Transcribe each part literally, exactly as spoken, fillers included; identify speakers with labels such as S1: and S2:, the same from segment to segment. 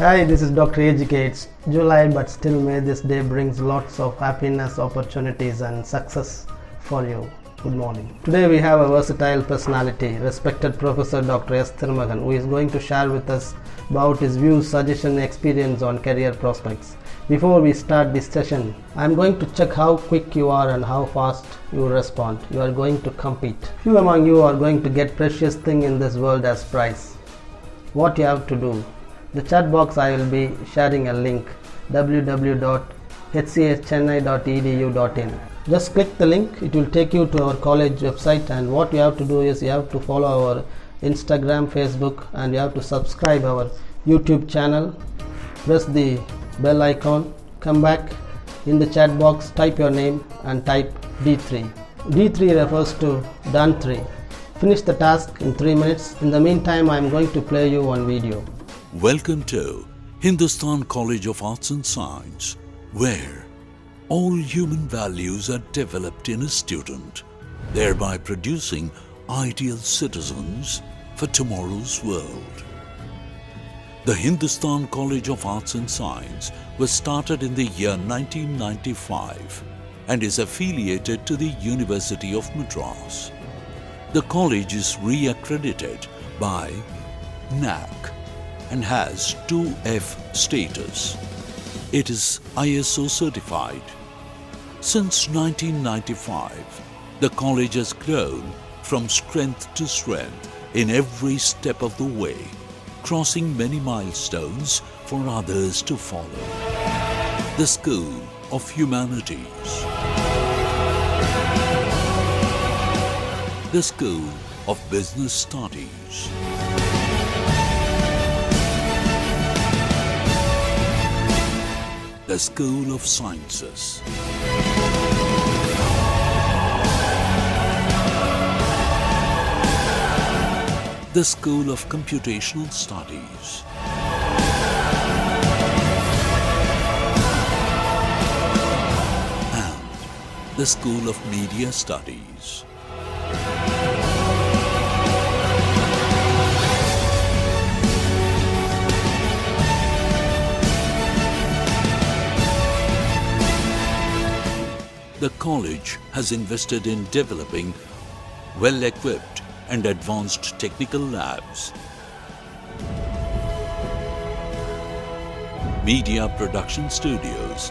S1: Hi, this is Doctor Educate. It's July, but still May. This day brings lots of happiness, opportunities and success for you. Good morning. Today we have a versatile personality, respected Professor Doctor S. Thirumagan, who is going to share with us about his views, suggestions, experience on career prospects. Before we start this session, I am going to check how quick you are and how fast you respond. You are going to compete. Few among you are going to get precious thing in this world as prize. What you have to do? The chat box I will be sharing a link w w w dot h c a s chennai dot e d u dot in. Just click the link, it will take you to our college website, and what you have to do is you have to follow our Instagram, Facebook, and you have to subscribe our YouTube channel. Press the bell icon, come back in the chat box, type your name and type D three. D three refers to done three. Finish the task in three minutes. In the meantime, I am going to play you one video.
S2: Welcome to Hindustan College of Arts and Science, where all human values are developed in a student, thereby producing ideal citizens for tomorrow's world. The Hindustan College of Arts and Science was started in the year nineteen ninety-five and is affiliated to the University of Madras. The college is re-accredited by N A C and has two F status. It is I S O certified. Since nineteen ninety-five, the college has grown from strength to strength in every step of the way, crossing many milestones for others to follow. The School of Humanities, the School of Business Studies, the School of Sciences, the School of Computational Studies, and the School of Media Studies. The college has invested in developing well-equipped and advanced technical labs, media production studios,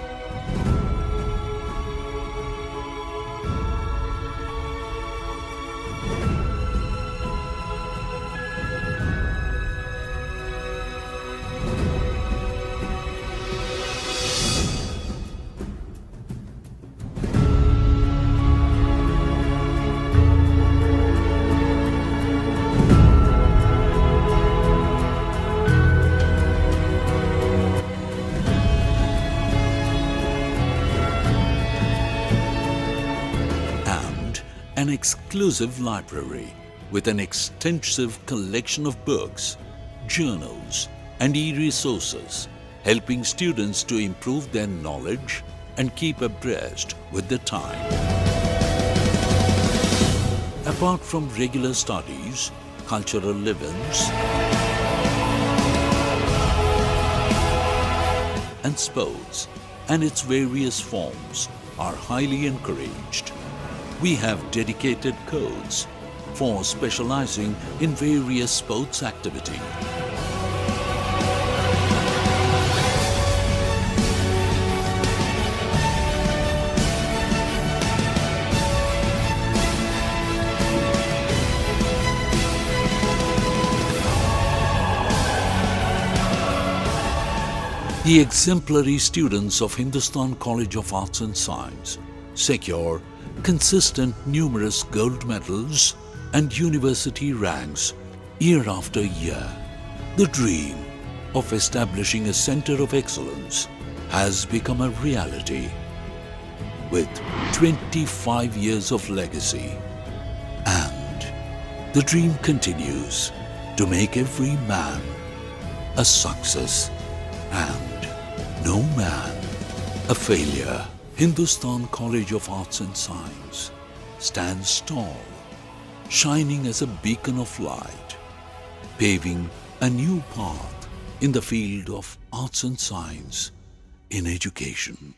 S2: an exclusive library with an extensive collection of books, journals, and e-resources, helping students to improve their knowledge and keep abreast with the time. Apart from regular studies, cultural events, and sports and its various forms are highly encouraged. We have dedicated codes for specializing in various sports activity. The exemplary students of Hindustan College of Arts and Science secure consistent numerous gold medals and university ranks year after year. The dream of establishing a center of excellence has become a reality with twenty-five years of legacy, and the dream continues to make every man a success and no man a failure. Hindustan College of Arts and Science stands tall, shining as a beacon of light, paving a new path in the field of arts and science in education.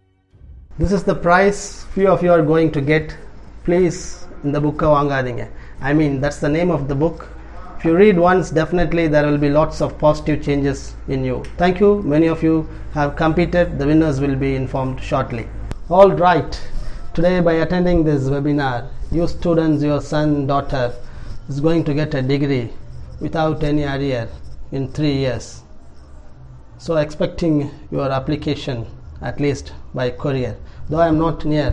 S1: This is the prize few of you are going to get. Please, in the book vaangadinga. I mean, that's the name of the book. If you read once, definitely there will be lots of positive changes in you. Thank you. Many of you have competed. The winners will be informed shortly. All right. Today, by attending this webinar, you students, your son, daughter is going to get a degree without any arrear in three years. So, expecting your application at least by courier. Though I am not near,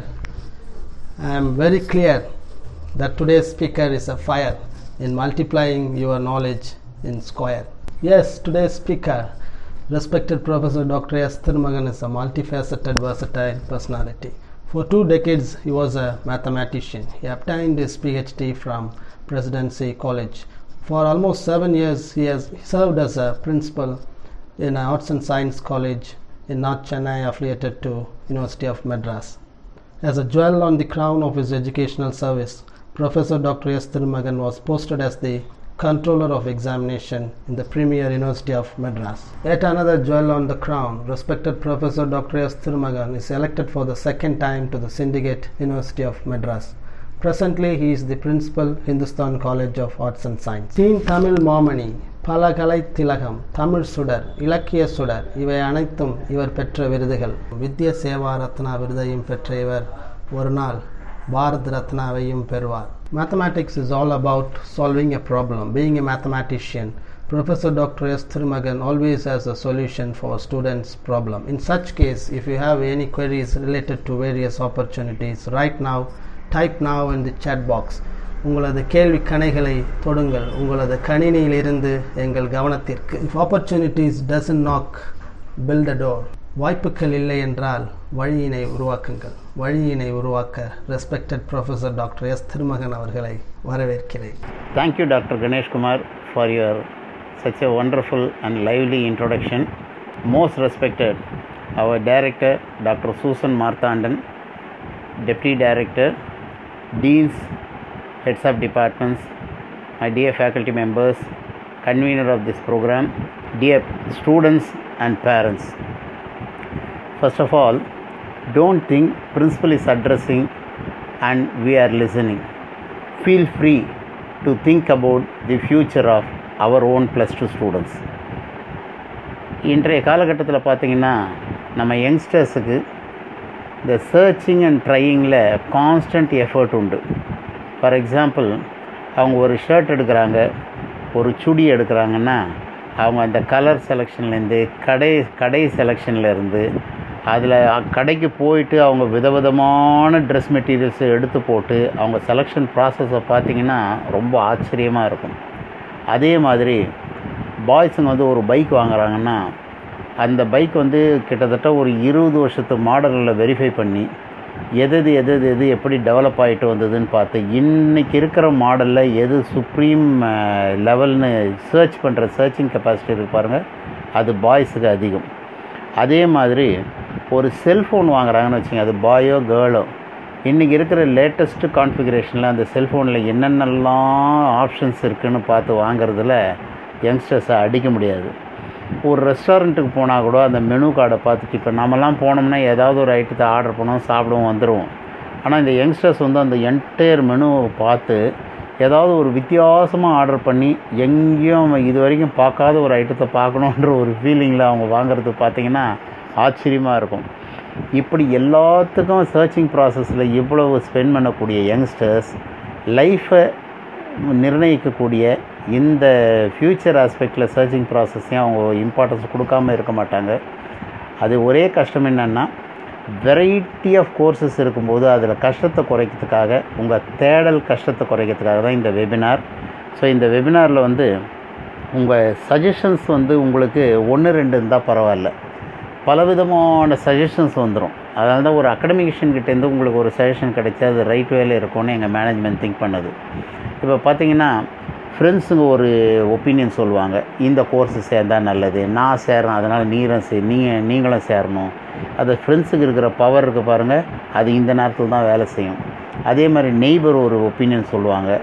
S1: I am very clear that today's speaker is a fire in multiplying your knowledge in square. Yes, today's speaker, respected Professor Doctor S. Thirumagan, is a multifaceted, versatile personality. For two decades, he was a mathematician. He obtained his PhD from Presidency College. For almost seven years, he has served as a principal in an Arts and Science College in North Chennai, affiliated to University of Madras. As a jewel on the crown of his educational service, Professor Doctor S. Thirumagan was posted as the Controller of Examination in the premier University of Madras. Yet another jewel on the crown, respected Professor Doctor S. Thirumagan is elected for the second time to the Syndicate, University of Madras. Presently, he is the Principal-Hindustan College of Arts and Science. Teen Tamil Mamani, Palakalai Tilagam, Tamil Sudar, Ilakkiya Sudar, இவை அனைத்தும் இவர் பெற்ற விருதுகள். வித்யா சேவா ரத்னா விருதையும் பெற்ற இவர் ஒரு நாள் பாரத் ரத்னாவையும் பெறுவார். Mathematics is all about solving a problem. Being a mathematician, Professor Doctor S. Thirumagan always has a solution for students' problem. In such case, if you have any queries related to various opportunities, right now, type now in the chat box. உங்களது கேள்வி கணைகளை தொடுங்கள். உங்களது கணினியில் இருந்து எங்கள் கவனத்திற்கு. If opportunities doesn't knock, build a door. வாய்ப்புகள் இல்லை என்றால் வழியினை உருவாக்குங்கள். வழியினை உருவாக்க respected Professor Doctor S. Thirumagan அவர்களை வரவேற்கிறேன்.
S3: Thank you, Doctor Ganesh Kumar, for your such a wonderful and lively introduction. Most respected our Director, Doctor Susan Marthandan, Deputy Director, Deans, Heads of Departments, my dear faculty members, convener of this program, dear students and parents. First of all, don't think principal is addressing and we are listening. Feel free to think about the future of our own plus two students. இன்றைய காலகட்டத்தில் பார்த்திங்கன்னா நம்ம யங்ஸ்டர்ஸுக்கு இந்த searching and ட்ரையிங்கில் constant effort உண்டு. For example, அவங்க ஒரு ஷர்ட் எடுக்கிறாங்க, ஒரு சுடி எடுக்கிறாங்கன்னா அவங்க அந்த கலர் செலெக்ஷன்லேருந்து கடை கடை செலெக்ஷன்லேருந்து அதில் கடைக்கு போயிட்டு அவங்க விதவிதமான ட்ரெஸ் மெட்டீரியல்ஸை எடுத்து போட்டு அவங்க செலெக்ஷன் ப்ராசஸை பார்த்திங்கன்னா ரொம்ப ஆச்சரியமாக இருக்கும். அதே மாதிரி பாய்ஸுங்க வந்து ஒரு பைக் வாங்குகிறாங்கன்னா அந்த பைக் வந்து கிட்டத்தட்ட ஒரு இருபது வருஷத்து மாடலில் வெரிஃபை பண்ணி எது எது எது எது எப்படி டெவலப் ஆகிட்டு வந்ததுன்னு பார்த்து இன்றைக்கி இருக்கிற மாடலில் எது சுப்ரீம் லெவல்னு சர்ச் பண்ணுற சர்ச்சிங் கெப்பாசிட்டி இருக்கு பாருங்கள், அது பாய்ஸுக்கு அதிகம். அதே மாதிரி ஒரு செல்ஃபோன் வாங்குறாங்கன்னு வச்சுங்க, அது பாயோ கேர்ளோ, இன்றைக்கி இருக்கிற லேட்டஸ்ட்டு கான்ஃபிகரேஷனில் அந்த செல்ஃபோனில் என்னென்னலாம் ஆப்ஷன்ஸ் இருக்குதுன்னு பார்த்து வாங்குறதுல யங்ஸ்டர்ஸை அடிக்க முடியாது. ஒரு ரெஸ்டாரண்ட்டுக்கு போனால் கூட அந்த மெனு கார்டை பார்த்துட்டு, இப்போ நம்மலாம் போனோம்னா ஏதாவது ஒரு ஐட்டத்தை ஆர்டர் பண்ணுவோம், சாப்பிடுவோம், வந்துடுவோம். ஆனால் இந்த யங்ஸ்டர்ஸ் வந்து அந்த என்டையர் மெனுவை பார்த்து ஏதாவது ஒரு வித்தியாசமாக ஆர்டர் பண்ணி எங்கேயும் இது வரைக்கும் பார்க்காத ஒரு ஐட்டத்தை பார்க்கணுன்ற ஒரு ஃபீலிங்கில் அவங்க வாங்குறது பார்த்திங்கன்னா ஆச்சரியமாக இருக்கும். இப்படி எல்லாத்துக்கும் சர்ச்சிங் ப்ராசஸில் இவ்வளவு ஸ்பெண்ட் பண்ணக்கூடிய யங்ஸ்டர்ஸ் லைஃப்பை நிர்ணயிக்கக்கூடிய இந்த ஃப்யூச்சர் ஆஸ்பெக்டில் சர்ச்சிங் ப்ராசஸையும் அவங்க இம்பார்ட்டன்ஸ் கொடுக்காமல் இருக்க மாட்டாங்க. அது ஒரே கஷ்டம் என்னென்னா, வெரைட்டி ஆஃப் கோர்சஸ் இருக்கும்போது அதில் கஷ்டத்தை குறைக்கிறதுக்காக, உங்கள் தேடல் கஷ்டத்தை குறைக்கிறதுக்காக தான் இந்த வெபினார். ஸோ இந்த வெபினாரில் வந்து உங்கள் சஜஷன்ஸ் வந்து உங்களுக்கு ஒன்று ரெண்டு இருந்தால் பரவாயில்ல, பலவிதமான சஜஷன்ஸ் வந்துடும். அதனால தான் ஒரு அகடமிஷன்கிட்டேருந்து உங்களுக்கு ஒரு சஜஷன் கிடைச்சா அது ரைட் வேல இருக்கும்னு எங்கள் மேனேஜ்மெண்ட் திங்க் பண்ணுது. இப்போ பார்த்திங்கன்னா ஃப்ரெண்ட்ஸுங்க ஒரு ஒப்பீனியன் சொல்லுவாங்க, இந்த கோர்ஸு சேர்ந்தால் நல்லது, நான் சேரணும், அதனால் நீங்களும் சே நீங்கள் நீங்களும் சேரணும். அது ஃப்ரெண்ட்ஸுக்கு இருக்கிற பவர் இருக்குது பாருங்கள், அது இந்த நேரத்தில் தான் வேலை செய்யும். அதே மாதிரி நெய்பர் ஒரு ஒப்பீனியன் சொல்லுவாங்க,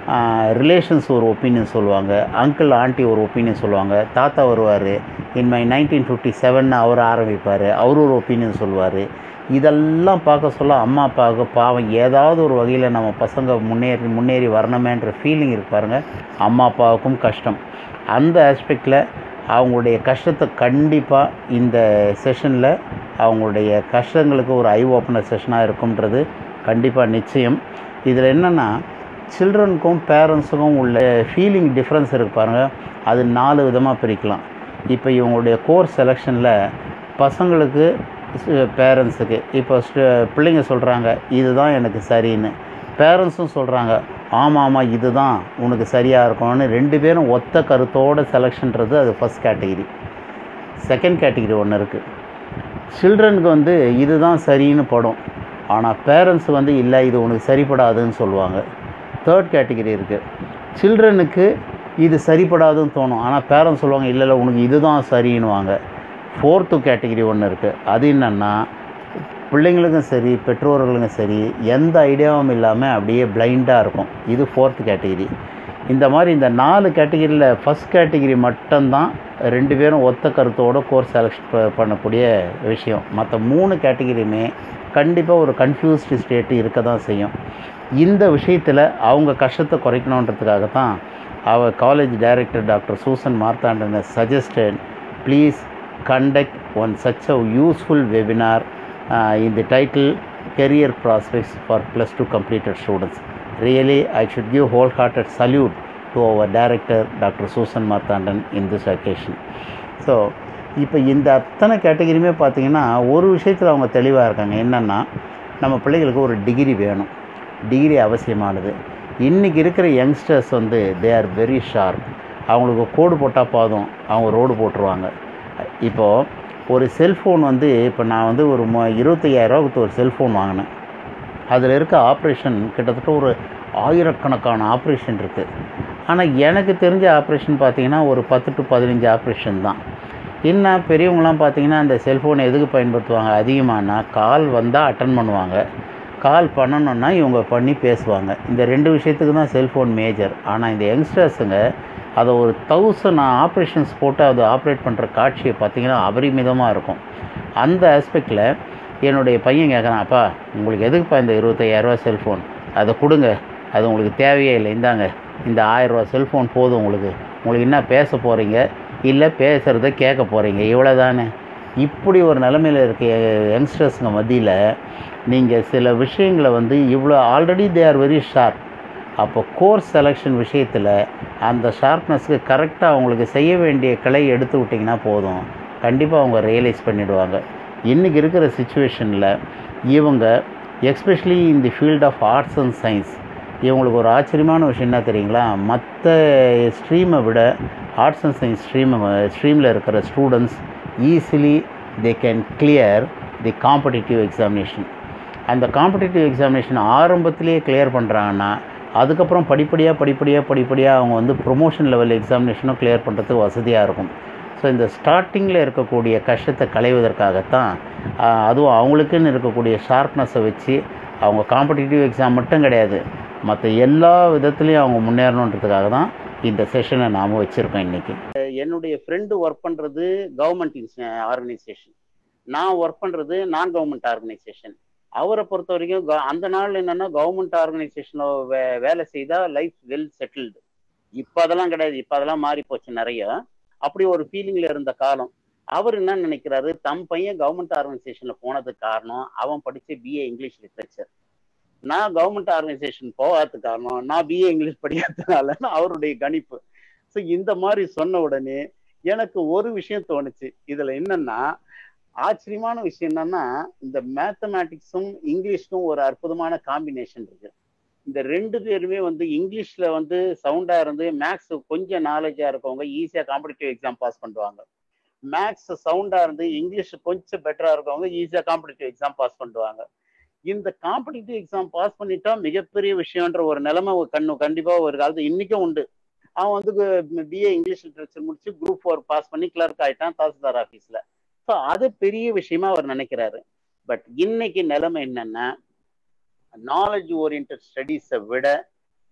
S3: ரிலேஷன்ஸ் ஒரு ஒப்பீனியன் சொல்லுவாங்க, அங்கிள் ஆண்டி ஒரு ஒப்பீனியன் சொல்லுவாங்க, தாத்தா வருவார், in my nineteen fifty seven அவர் ஆரம்பிப்பார், அவர் ஒரு ஒப்பீனியன் சொல்லுவார். இதெல்லாம் பார்க்க சொல்ல அம்மா அப்பாவுக்கு பாவம் ஏதாவது ஒரு வகையில் நம்ம பசங்க முன்னேறி முன்னேறி வரணுமேன்ற ஃபீலிங் இருக்கு பாருங்கள், அம்மா அப்பாவுக்கும் கஷ்டம். அந்த ஆஸ்பெக்டில் அவங்களுடைய கஷ்டத்தை கண்டிப்பாக இந்த செஷனில் அவங்களுடைய கஷ்டங்களுக்கு ஒரு ஐ ஓப்பனர் செஷனாக இருக்கும்ன்றது கண்டிப்பாக நிச்சயம். இதில் என்னென்னா சில்ட்ரனுக்கும் பேரண்ட்ஸுக்கும் உள்ள ஃபீலிங் டிஃப்ரென்ஸ் இருக்குது பாருங்கள், அது நாலு விதமாக பிரிக்கலாம். இப்போ இவங்களுடைய கோர்ஸ் செலெக்ஷனில் பசங்களுக்கு பேரண்ட்ஸுக்கு இப்போ பிள்ளைங்க சொல்கிறாங்க இதுதான் எனக்கு சரின்னு, பேரண்ட்ஸும் சொல்கிறாங்க ஆமாம் ஆமாம் இதுதான் உனக்கு சரியாக இருக்கணும்னு, ரெண்டு பேரும் ஒத்த கருத்தோட செலெக்ஷன்றது அது ஃபஸ்ட் கேட்டகிரி. செகண்ட் கேட்டகிரி ஒன்று இருக்குது, சில்ட்ரனுக்கு வந்து இதுதான் சரின்னு படும், ஆனால் பேரண்ட்ஸ் வந்து இல்லை இது உனக்கு சரிப்படாதுன்னு சொல்லுவாங்க. தேர்ட் கேட்டகிரி இருக்குது, சில்ட்ரனுக்கு இது சரிப்படாதுன்னு தோணும், ஆனால் பேரண்ட்ஸ் சொல்லுவாங்க இல்லை இல்லை உனக்கு இதுதான் சரின்னுவாங்க. ஃபோர்த்து கேட்டகிரி ஒன்று இருக்குது, அது என்னென்னா பிள்ளைங்களுக்கும் சரி பெற்றோர்களுக்கும் சரி எந்த ஐடியாவும் இல்லாமல் அப்படியே பிளைண்டாக இருக்கும், இது ஃபோர்த்து கேட்டகிரி. இந்த மாதிரி இந்த நாலு கேட்டகிரியில் ஃபஸ்ட் கேட்டகிரி மட்டும்தான் ரெண்டு பேரும் ஒத்த கருத்தோடு கோர்ஸ் செலக்ட் பண்ணக்கூடிய விஷயம். மற்ற மூணு கேட்டகிரியுமே கண்டிப்பாக ஒரு கன்ஃபியூஸ்டு ஸ்டேட்டு இருக்க தான் செய்யும். இந்த விஷயத்தில் அவங்க கஷ்டத்தை குறைக்கணுன்றதுக்காக தான் அவர் college director doctor Susan Marthandan suggested please conduct one such a useful webinar uh, in the title Career Prospects for plus two completed students. Really, I should give wholehearted salute to our director Doctor Susan Marthandan in this occasion. So, இப்போ இந்த அத்தனை கேட்டகரியுமே பார்த்திங்கன்னா ஒரு விஷயத்தில் அவங்க தெளிவாக இருக்காங்க, என்னென்னா நம்ம பிள்ளைகளுக்கு ஒரு டிகிரி வேணும், டிகிரி அவசியமானது. இன்றைக்கி இருக்கிற யங்ஸ்டர்ஸ் வந்து தே ஆர் வெரி ஷார்ப், அவங்களுக்கு கோடு போட்டால் போதும் அவங்க ரோடு போட்டுருவாங்க. இப்போது ஒரு செல்ஃபோன் வந்து இப்போ நான் வந்து ஒரு ம இருபத்தையாயிரரூவாக்கு ஒரு செல்ஃபோன் வாங்கினேன், அதில் இருக்க ஆப்ரேஷன் கிட்டத்தட்ட ஒரு ஆயிரக்கணக்கான ஆப்ரேஷன் இருக்குது. ஆனால் எனக்கு தெரிஞ்ச ஆப்ரேஷன் பார்த்திங்கன்னா ஒரு பத்து டு பதினஞ்சு ஆப்ரேஷன் தான். என்ன பெரியவங்களாம் பார்த்திங்கன்னா அந்த செல்ஃபோனை எதுக்கு பயன்படுத்துவாங்க அதிகமானா, கால் வந்தால் அட்டன் பண்ணுவாங்க, கால் பண்ணணுன்னா இவங்க பண்ணி பேசுவாங்க, இந்த ரெண்டு விஷயத்துக்கு தான் செல்ஃபோன் மேஜர். ஆனால் இந்த யங்ஸ்டர்ஸுங்க அதை ஒரு தௌசண்ட் ஆப்ரேஷன்ஸ் போட்டு அதை ஆப்ரேட் பண்ணுற காட்சியை பார்த்திங்கன்னா அபரிமிதமாக இருக்கும். அந்த ஆஸ்பெக்டில் என்னுடைய பையன் கேட்குறான், அப்பா உங்களுக்கு எதுக்குப்பா இந்த இருபத்தையாயிரரூவா செல்ஃபோன், அதை கொடுங்க, அது உங்களுக்கு தேவையே இல்லை, இந்தாங்க இந்த ஆயிரரூவா செல்ஃபோன் போதும் உங்களுக்கு, உங்களுக்கு என்ன பேச போகிறீங்க இல்லை பேசுகிறத கேட்க போகிறீங்க, இவ்வளோ தானே. இப்படி ஒரு நிலைமையில் இருக்க யங்ஸ்டர்ஸுங்க மத்தியில் நீங்கள் சில விஷயங்களை வந்து இவ்வளோ already they are very sharp, அப்போ கோர்ஸ் செலெக்ஷன் விஷயத்தில் அந்த ஷார்ப்னஸ்க்கு கரெக்டாக அவங்களுக்கு செய்ய வேண்டிய கிளை எடுத்து விட்டிங்கன்னா போதும், கண்டிப்பாக அவங்க ரியலைஸ் பண்ணிவிடுவாங்க. இன்றைக்கி இருக்கிற சுச்சுவேஷனில் இவங்க especially in the field of arts and science இவங்களுக்கு ஒரு ஆச்சரியமான விஷயம் என்ன தெரியுங்களா, மற்ற ஸ்ட்ரீமை விட ஆர்ட்ஸ் அண்ட் சயின்ஸ் ஸ்ட்ரீம் ஸ்ட்ரீமில் இருக்கிற students easily they can clear the competitive examination. அந்த காம்படிட்டிவ் எக்ஸாமினேஷன் ஆரம்பத்திலே கிளியர் பண்ணுறாங்கன்னா அதுக்கப்புறம் படிப்படியாக படிப்படியாக படிப்படியாக அவங்க வந்து ப்ரொமோஷன் லெவல் எக்ஸாமினேஷனும் கிளியர் பண்ணுறதுக்கு வசதியாக இருக்கும். ஸோ இந்த ஸ்டார்டிங்கில் இருக்கக்கூடிய கஷ்டத்தை களைவதற்காகத்தான் அதுவும் அவங்களுக்குன்னு இருக்கக்கூடிய ஷார்ப்னஸை வச்சு அவங்க காம்படிட்டிவ் எக்ஸாம் மட்டும் கிடையாது மற்ற எல்லா விதத்துலேயும் அவங்க முன்னேறணுன்றதுக்காக தான் இந்த செஷனை நாம் வச்சுருக்கோம். இன்றைக்கி என்னுடைய ஃப்ரெண்டு ஒர்க் பண்ணுறது கவர்மெண்ட் ஆர்கனைசேஷன், நான் ஒர்க் பண்ணுறது நான் கவர்மெண்ட் ஆர்கனைசேஷன். அவரை பொறுத்த வரைக்கும் அந்த நாள் என்னென்னா கவர்மெண்ட் ஆர்கனைசேஷனில் வே வேலை செய்தால் லைஃப் வெல் செட்டில்டு. இப்போ அதெல்லாம் கிடையாது, இப்போ அதெல்லாம் மாறி போச்சு நிறைய. அப்படி ஒரு ஃபீலிங்கில் இருந்த காலம். அவர் என்ன நினைக்கிறாரு, தம் பையன் கவர்மெண்ட் ஆர்கனைசேஷனில் போனதுக்கு காரணம் அவன் படித்த பிஏ இங்கிலீஷ் லிட்ரேச்சர், நான் கவர்மெண்ட் ஆர்கனைசேஷன் போகாததுக்கு காரணம் நான் பிஏ இங்கிலீஷ் படிக்கிறதுனாலன்னு அவருடைய கணிப்பு. ஸோ இந்த மாதிரி சொன்ன உடனே எனக்கு ஒரு விஷயம் தோணுச்சு. இதில் என்னென்னா ஆச்சரியமான விஷயம் என்னன்னா, இந்த மேத்தமேட்டிக்ஸும் இங்கிலீஷ்க்கும் ஒரு அற்புதமான காம்பினேஷன் இருக்கு. இந்த ரெண்டு பேருமே வந்து இங்கிலீஷ்ல வந்து சவுண்டா இருந்து மேக்ஸ் கொஞ்சம் நாலேஜா இருக்கவங்க ஈஸியா காம்படிட்டிவ் எக்ஸாம் பாஸ் பண்ணுவாங்க. மேக்ஸ் சவுண்டா இருந்து இங்கிலீஷ் கொஞ்சம் பெட்டரா இருக்கவங்க ஈஸியா காம்படிட்டிவ் எக்ஸாம் பாஸ் பண்ணுவாங்க. இந்த காம்படிட்டிவ் எக்ஸாம் பாஸ் பண்ணிட்டா மிகப்பெரிய விஷயம்ன்ற ஒரு நிலைமை கண்ணு கண்டிப்பா ஒரு காலத்து இன்னைக்கும் உண்டு. அவன் வந்து பிஏ இங்கிலீஷ் லிட்ரேச்சர் முடிச்சு குரூப் ஃபோர் பாஸ் பண்ணி கிளர்க் ஆயிட்டான் தாசில்தார் ஆஃபீஸ்ல. ஸோ அது பெரிய விஷயமா அவர் நினைக்கிறாரு. பட் இன்னைக்கு நிலைமை என்னன்னா, நாலேஜ் ஓரியன்ட் ஸ்டடீஸை விட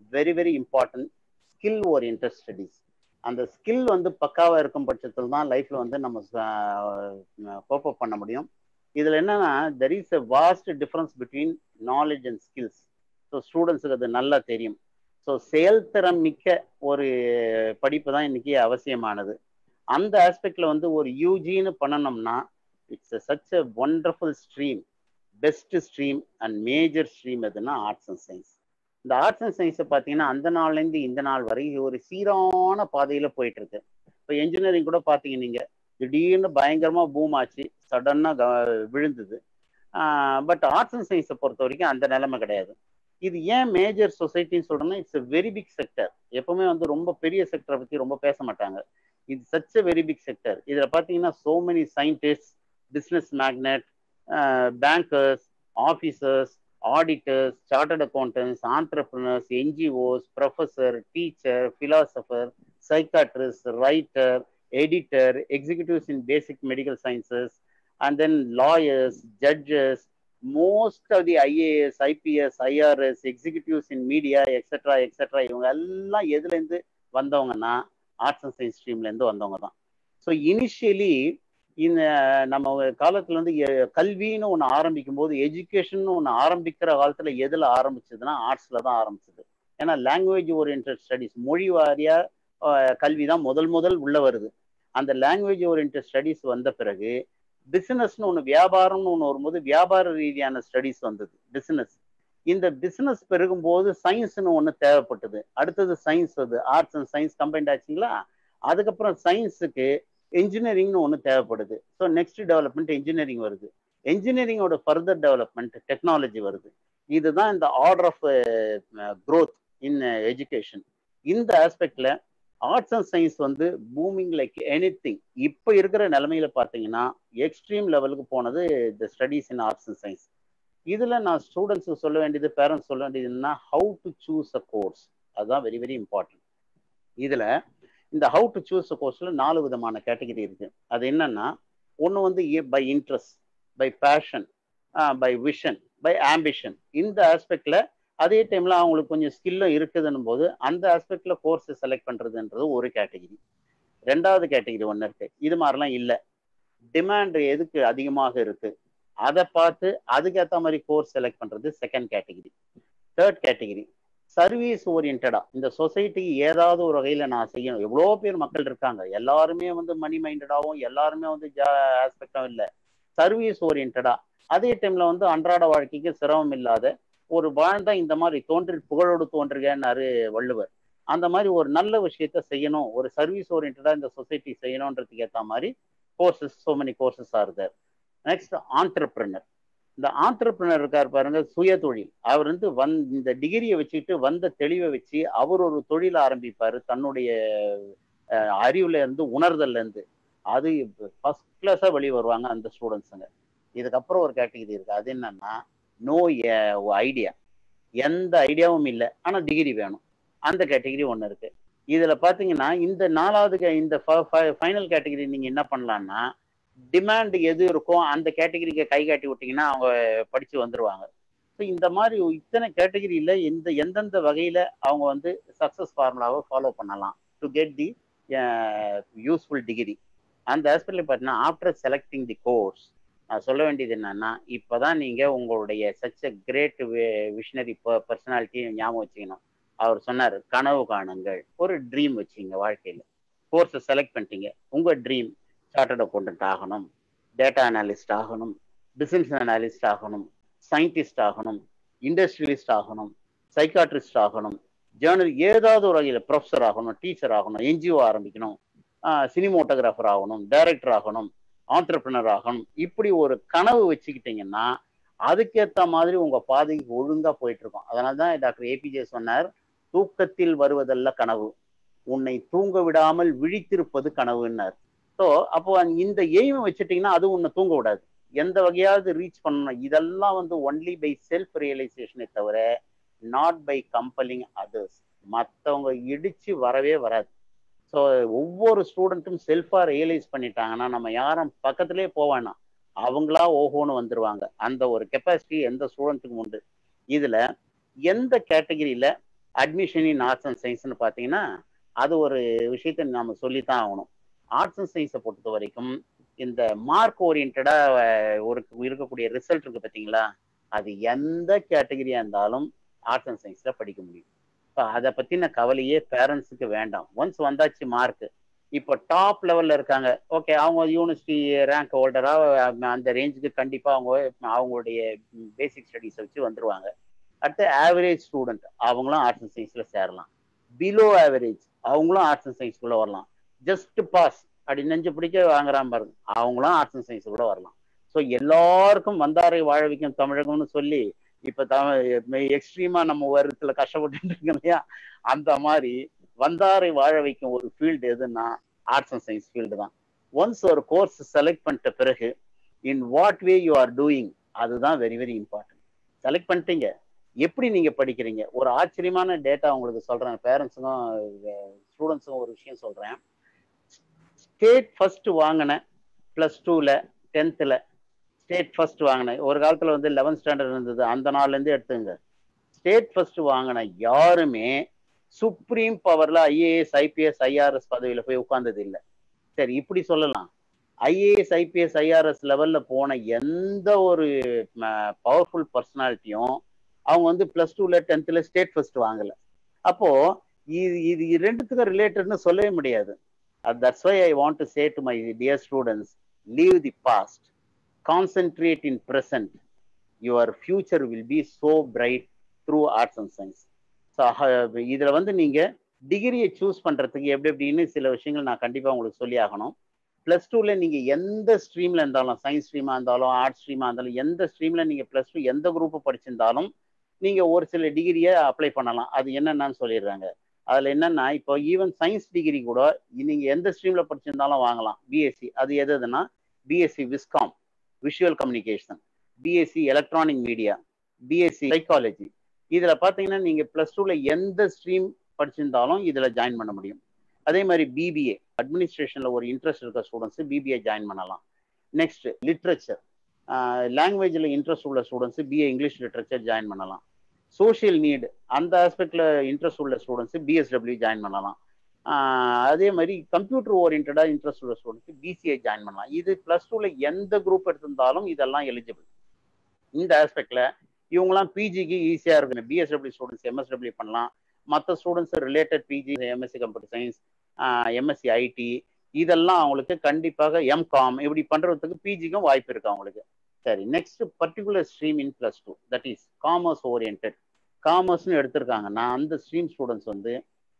S3: very very important skill oriented studies. அந்த ஸ்கில் வந்து பக்காவாக இருக்கும் பட்சத்தில் தான் லைஃப்பில் வந்து நம்ம கோப் அப் பண்ண முடியும். இதில் என்னன்னா there is a vast difference between knowledge and skills. So ஸ்டூடெண்ட்ஸுக்கு அது நல்லா தெரியும். ஸோ செயல்திறன் மிக்க ஒரு படிப்பு தான் இன்னைக்கு அவசியமானது. அந்த ஆஸ்பெக்ட்ல வந்து ஒரு யூஜின்னு பண்ணணும்னா it's such a wonderful stream, best stream and major stream எதுன்னா ஆர்ட்ஸ் அண்ட் சயின்ஸ். இந்த ஆர்ட்ஸ் அண்ட் சயின்ஸை பார்த்தீங்கன்னா அந்த நாள்லேருந்து இந்த நாள் வரை ஒரு சீரான பாதையில் போயிட்டு இருக்கு. இப்போ என்ஜினியரிங் கூட பார்த்தீங்க நீங்கள், திடீர்னு பயங்கரமாக பூம் ஆச்சு, சடனாக விழுந்தது. பட் ஆர்ட்ஸ் அண்ட் சயின்ஸை பொறுத்த வரைக்கும் அந்த நிலைமை கிடையாது. இது ஏன் மேஜர் சொசைட்டின்னு சொல்றேன்னா it's a very big sector. எப்பவுமே வந்து ரொம்ப பெரிய செக்டரை பற்றி ரொம்ப பேச மாட்டாங்க. இது such a very big sector. இதில் பார்த்தீங்கன்னா so many scientist, business magnate, bankers, officers, auditors, chartered accountants, entrepreneurs, NGOs, professor, teacher, philosopher, psychiatrist, writer, editor, executives in basic medical sciences, and then lawyers, judges, most of the I A S, I P S, I R S, executives in media, et cetera, et cetera இவங்க எல்லாம் எதுலேருந்து வந்தவங்கன்னா arts and science ஸ்ட்ரீம்லேருந்து வந்தவங்க தான். So initially இந்த நம்ம காலத்தில் வந்து கல்வின்னு ஒன்று ஆரம்பிக்கும் போது, எஜுகேஷன் ஒன்று ஆரம்பிக்கிற காலத்தில் எதில் ஆரம்பிச்சதுன்னா ஆர்ட்ஸில் தான் ஆரம்பிச்சது. ஏன்னா லாங்குவேஜ் ஓரியன்ட் ஸ்டடீஸ், மொழி வாரியாக கல்வி தான் முதல் முதல் உள்ள வருது. அந்த லாங்குவேஜ் ஓரியன்ட் ஸ்டடீஸ் வந்த பிறகு பிசினஸ்னு ஒன்று, வியாபாரம்னு ஒன்று வரும்போது வியாபார ரீதியான ஸ்டடீஸ் வந்தது, பிசினஸ். இந்த பிசினஸ் பெருகும்போது சயின்ஸ்னு ஒன்று தேவைப்பட்டது. அடுத்தது சயின்ஸ் வருது, ஆர்ட்ஸ் அண்ட் சயின்ஸ் கம்பைன்ட் ஆச்சுங்களா. அதுக்கப்புறம் சயின்ஸுக்கு என்ஜினியரிங்னு ஒன்று தேவைப்படுது. ஸோ நெக்ஸ்ட் டெவலப்மெண்ட் என்ஜினியரிங் வருது. என்ஜினியரிங்கோட ஃபர்தர் டெவலப்மெண்ட் டெக்னாலஜி வருது. இதுதான் இந்த order of growth in education. இந்த ஆஸ்பெக்ட்ல ஆர்ட்ஸ் அண்ட் சயின்ஸ் வந்து பூமிங் லைக் எனி திங். இப்போ இருக்கிற நிலைமையில பார்த்தீங்கன்னா எக்ஸ்ட்ரீம் லெவலுக்கு போனது the studies in arts and science. இதில் நான் ஸ்டூடெண்ட்ஸுக்கு சொல்ல வேண்டியது, பேரண்ட்ஸ் சொல்ல வேண்டியதுன்னா how to choose a course. அதுதான் வெரி வெரி இம்பார்ட்டன்ட். இதில் இந்த ஹவு டு சூஸ் அ கோர்ஸில் நாலு விதமான கேட்டகரி இருக்கு. அது என்னன்னா, ஒன்று வந்து by interest, by passion, by vision, by ambition. இந்த ஆஸ்பெக்ட்ல அதே டைம்ல அவங்களுக்கு கொஞ்சம் ஸ்கில்லும் இருக்குதுன்னும் போது அந்த ஆஸ்பெக்ட்ல கோர்ஸ் செலக்ட் பண்றதுன்றது ஒரு கேட்டகிரி. ரெண்டாவது கேட்டகிரி ஒன்று இருக்கு, இது மாதிரிலாம் இல்லை, டிமாண்ட் எதுக்கு அதிகமாக இருக்கு அதை பார்த்து அதுக்கேற்ற மாதிரி கோர்ஸ் செலக்ட் பண்றது second category. Third category service ஓரியன்டா, இந்த சொசைட்டிக்கு ஏதாவது ஒரு வகையில நான் செய்யணும். எவ்வளோ பேர் மக்கள் இருக்காங்க, எல்லாருமே வந்து மணி மைண்டடாகவும் எல்லாருமே வந்து ஆஸ்பெக்டாகவும் இல்லை, சர்வீஸ் ஓரியன்டா. அதே டைம்ல வந்து அன்றாட வாழ்க்கைக்கு சிரமம் இல்லாத ஒரு வாழ்ந்தா இந்த மாதிரி தோன்றி புகழோடு தோன்றுகன்னாரு வள்ளுவர். அந்த மாதிரி ஒரு நல்ல விஷயத்த செய்யணும், ஒரு சர்வீஸ் ஓரியன்டா இந்த சொசைட்டி செய்யணுன்றதுக்கு ஏற்ற மாதிரி courses, so many courses are there. Next entrepreneur. இந்த ஆண்டர்பிரினர் இருக்கார் பாருங்க, சுய தொழில். அவர் வந்து வந் இந்த டிகிரியை வச்சுக்கிட்டு வந்த தெளிவை வச்சு அவர் ஒரு தொழில் ஆரம்பிப்பாரு, தன்னுடைய அறிவுல இருந்து உணர்தல்ல இருந்து. அது ஃபர்ஸ்ட் கிளாஸா வெளியே வருவாங்க அந்த ஸ்டூடெண்ட்ஸுங்க. இதுக்கப்புறம் ஒரு கேட்டகிரி இருக்கு, அது என்னன்னா நோ ஐடியா, எந்த ஐடியாவும் இல்லை ஆனா டிகிரி வேணும், அந்த கேட்டகிரி ஒன்று இருக்கு. இதுல பாத்தீங்கன்னா இந்த நாலாவது இந்த ஃபைனல் கேட்டகிரி நீங்க என்ன பண்ணலாம்னா, டிமாண்ட் எது இருக்கோ அந்த கேட்டகிரிக்கு கை காட்டி விட்டீங்கன்னா அவங்க படிச்சு வந்துருவாங்க. ஸோ இந்த மாதிரி இத்தனை கேட்டகிரியில எந்த எந்தெந்த வகையில அவங்க வந்து சக்சஸ் ஃபார்முலாவை ஃபாலோ பண்ணலாம் to get the useful degree. அந்த ஆஸ்பெக்ட்ல பார்த்தீங்கன்னா ஆஃப்டர் செலக்டிங் தி கோர்ஸ் நான் சொல்ல வேண்டியது என்னன்னா, இப்போதான் நீங்க உங்களுடைய சச் எ கிரேட் விஷனரி பர்சனாலிட்டியை ஞாபகம் வச்சுக்கணும். அவர் சொன்னார், கனவு காணுங்கள், ஒரு ட்ரீம் வச்சுங்க வாழ்க்கையில். கோர்ஸை செலக்ட் பண்ணிட்டீங்க, உங்க ட்ரீம் சார்ட்டர்ட் அக்கௌண்டன்ட் ஆகணும், டேட்டா அனாலிஸ்ட் ஆகணும், பிசினஸ் அனாலிஸ்ட் ஆகணும், சயின்டிஸ்ட் ஆகணும், இண்டஸ்ட்ரியலிஸ்ட் ஆகணும், சைக்காட்ரிஸ்ட் ஆகணும், ஜேர்னல் ஏதாவது ஒரு வகையில் ப்ரொஃபஸர் ஆகணும், டீச்சர் ஆகணும், என்ஜிஓ ஆரம்பிக்கணும், சினிமோட்டோகிராஃபர் ஆகணும், டைரக்டர் ஆகணும், ஆண்டர்பிரினர் ஆகணும். இப்படி ஒரு கனவு வச்சுக்கிட்டீங்கன்னா அதுக்கேற்ற மாதிரி உங்க பாதைக்கு ஒழுங்கா போயிட்டு இருக்கும். அதனால்தான் டாக்டர் ஏபிஜே சொன்னார், தூக்கத்தில் வருவதல்ல கனவு, உன்னை தூங்க விடாமல் விழித்திருப்பது கனவுன்னார். ஸோ அப்போ இந்த எய்மை வச்சுட்டீங்கன்னா அது உன்னை தூங்க விடாது, எந்த வகையாவது ரீச் பண்ணணும். இதெல்லாம் வந்து ஒன்லி பை செல்ஃப் ரியலைசேஷனை தவிர நாட் பை கம்பலிங் அதர்ஸ். மற்றவங்க இடிச்சு வரவே வராது. ஸோ ஒவ்வொரு ஸ்டூடெண்ட்டும் செல்ஃபாக ரியலைஸ் பண்ணிட்டாங்கன்னா நம்ம யாரும் பக்கத்துலேயே போவானா, அவங்களா ஓஹோன்னு வந்துடுவாங்க. அந்த ஒரு கெப்பாசிட்டி எந்த ஸ்டூடெண்ட்டுக்கும் உண்டு. இதில் எந்த கேட்டகிரியில் அட்மிஷன் இன் ஆர்ட்ஸ் அண்ட் சயின்ஸ்னு பார்த்தீங்கன்னா அது ஒரு விஷயத்த நம்ம சொல்லித்தான் ஆகணும். ஆர்ட்ஸ் அண்ட் சயின்ஸை பொறுத்த வரைக்கும் இந்த மார்க் ஓரியன்டா ஒரு இருக்கக்கூடிய ரிசல்ட் இருக்கு பார்த்தீங்களா, அது எந்த கேட்டகரியா இருந்தாலும் ஆர்ட்ஸ் அண்ட் சயின்ஸ்ல படிக்க முடியும். இப்போ அதை பத்தின கவலையே பேரண்ட்ஸுக்கு வேண்டாம். ஒன்ஸ் வந்தாச்சு மார்க், இப்போ டாப் லெவல்ல இருக்காங்க, ஓகே, அவங்க யூனிவர்சிட்டி ரேங்க் ஹோல்டரா அந்த ரேஞ்சுக்கு கண்டிப்பா அவங்க அவங்களுடைய பேசிக் ஸ்டடீஸை வச்சு வந்துருவாங்க. அடுத்து ஆவரேஜ் ஸ்டூடெண்ட் அவங்களும் ஆர்ட்ஸ் அண்ட் சயின்ஸ்ல சேரலாம். பிலோ ஆவரேஜ் அவங்களும் ஆர்ட்ஸ் அண்ட் சயின்ஸ்குள்ள வரலாம். ஜஸ்ட் பாஸ் அப்படி நெஞ்சு பிடிக்க வாங்குறான் பாருங்க, அவங்களும் ஆர்ட்ஸ் அண்ட் சயின்ஸ் கூட வரலாம். ஸோ எல்லாருக்கும் வந்தாரை வாழ வைக்கும் தமிழகம்னு சொல்லி இப்ப தமிழ் எக்ஸ்ட்ரீமா நம்ம வருத்துல கஷ்டப்பட்டு இருக்கோம் இல்லையா, அந்த மாதிரி வந்தாரை வாழ வைக்கும் ஒரு ஃபீல்டு எதுன்னா ஆர்ட்ஸ் அண்ட் சயின்ஸ் ஃபீல்டு தான். ஒன்ஸ் ஒரு கோர்ஸ் செலக்ட் பண்ணிட்ட பிறகு in what way you are doing, அதுதான் வெரி வெரி இம்பார்ட்டன்ட். செலக்ட் பண்ணிட்டீங்க, எப்படி நீங்க படிக்கிறீங்க? ஒரு ஆச்சரியமான டேட்டா உங்களுக்கு சொல்றேன், பேரண்ட்ஸுக்கும் ஸ்டூடெண்ட்ஸுக்கும் ஒரு விஷயம் சொல்றேன். ஸ்டேட் ஃபர்ஸ்ட் வாங்கின பிளஸ் டூல டென்த்ல ஸ்டேட் ஃபர்ஸ்ட் வாங்கின, ஒரு காலத்துல வந்து லெவன்த் ஸ்டாண்டர்ட் இருந்தது, அந்த நாள்ல இருந்து எடுத்துங்க. ஸ்டேட் ஃபர்ஸ்ட் வாங்கின யாருமே சுப்ரீம் பவர்ல ஐஏஎஸ் ஐபிஎஸ் ஐஆர்எஸ் பதவியில போய் உட்கார்ந்தது இல்லை. சரி, இப்படி சொல்லலாம், ஐஏஎஸ் ஐபிஎஸ் ஐஆர்எஸ் லெவல்ல போன எந்த ஒரு பவர்ஃபுல் பர்சனாலிட்டியும் அவங்க வந்து பிளஸ் டூல டென்த்ல ஸ்டேட் ஃபர்ஸ்ட் வாங்கல. அப்போ இது இது ரெண்டுத்துக்கும் ரிலேட்டட்னு சொல்லவே முடியாது. That's why I want to say to my dear students, leave the past, concentrate in present, your future will be so bright through arts and science. So இதுல வந்து நீங்க டிகிரியை சூஸ் பண்றதுக்கு எப்படி எப்படின்னு சில விஷயங்கள் நான் கண்டிப்பா உங்களுக்கு சொல்லி ஆகணும். பிளஸ் டூல நீங்க எந்த ஸ்ட்ரீம்ல இருந்தாலும், சயின்ஸ் ஸ்ட்ரீமா இருந்தாலும் ஆர்ட்ஸ் ஸ்ட்ரீமா இருந்தாலும், எந்த ஸ்ட்ரீம்ல நீங்க பிளஸ் டூ எந்த குரூப் படிச்சிருந்தாலும் நீங்க ஒரு சில டிகிரியை அப்ளை பண்ணலாம். அது என்னென்னு சொல்லிடுறாங்க. அதுல என்னன்னா, இப்போ ஈவன் சயின்ஸ் டிகிரி கூட நீங்க எந்த ஸ்ட்ரீம்ல படிச்சிருந்தாலும் வாங்கலாம். பிஎஸ்சி அது எதுன்னா BSc viscom visual communication, BSc electronic media, BSc psychology. இதுல பாத்தீங்கன்னா நீங்க பிளஸ் டூல எந்த ஸ்ட்ரீம் படிச்சிருந்தாலும் இதுல ஜாயின் பண்ண முடியும். அதே மாதிரி பிபிஏ அட்மினிஸ்ட்ரேஷன்ல ஒரு இன்ட்ரெஸ்ட் இருக்க ஸ்டூடெண்ட்ஸ் பிபிஏ ஜாயின் பண்ணலாம். நெக்ஸ்ட் லிட்ரேச்சர், லாங்குவேஜ்ல இன்ட்ரெஸ்ட் உள்ள students BA English literature join பண்ணலாம். சோஷியல் நீடு அந்த ஆஸ்பெக்ட்ல இன்ட்ரெஸ்ட் உள்ள ஸ்டூடெண்ட்ஸ் பிஎஸ்டபிள்யூ ஜாயின் பண்ணலாம். அதே மாதிரி கம்ப்யூட்டர் ஓரியன்டா இன்ட்ரெஸ்ட் உள்ள ஸ்டூடெண்ட்ஸ் பிசிஏ ஜாயின் பண்ணலாம். இது பிளஸ் டூல எந்த குரூப் எடுத்திருந்தாலும் இதெல்லாம் எலிஜிபிள். இந்த ஆஸ்பெக்ட்ல இவங்கலாம் பிஜிக்கு ஈஸியா இருக்கு. பிஎஸ்டபிள்யூ ஸ்டூடெண்ட்ஸ் எம்எஸ்டபிள்யூ பண்ணலாம். மற்ற students related PG, MSc computer science, MSc IT, இதெல்லாம் அவங்களுக்கு கண்டிப்பாக எம்காம் இப்படி பண்றதுக்கு பிஜிக்கும் வாய்ப்பு இருக்கு அவங்களுக்கு. சரி, next particular stream in plus two, that is commerce orient. காமர்ஸ்னு எடுத்திருக்காங்கன்னா அந்த ஸ்ட்ரீம் ஸ்டூடெண்ட்ஸ் வந்து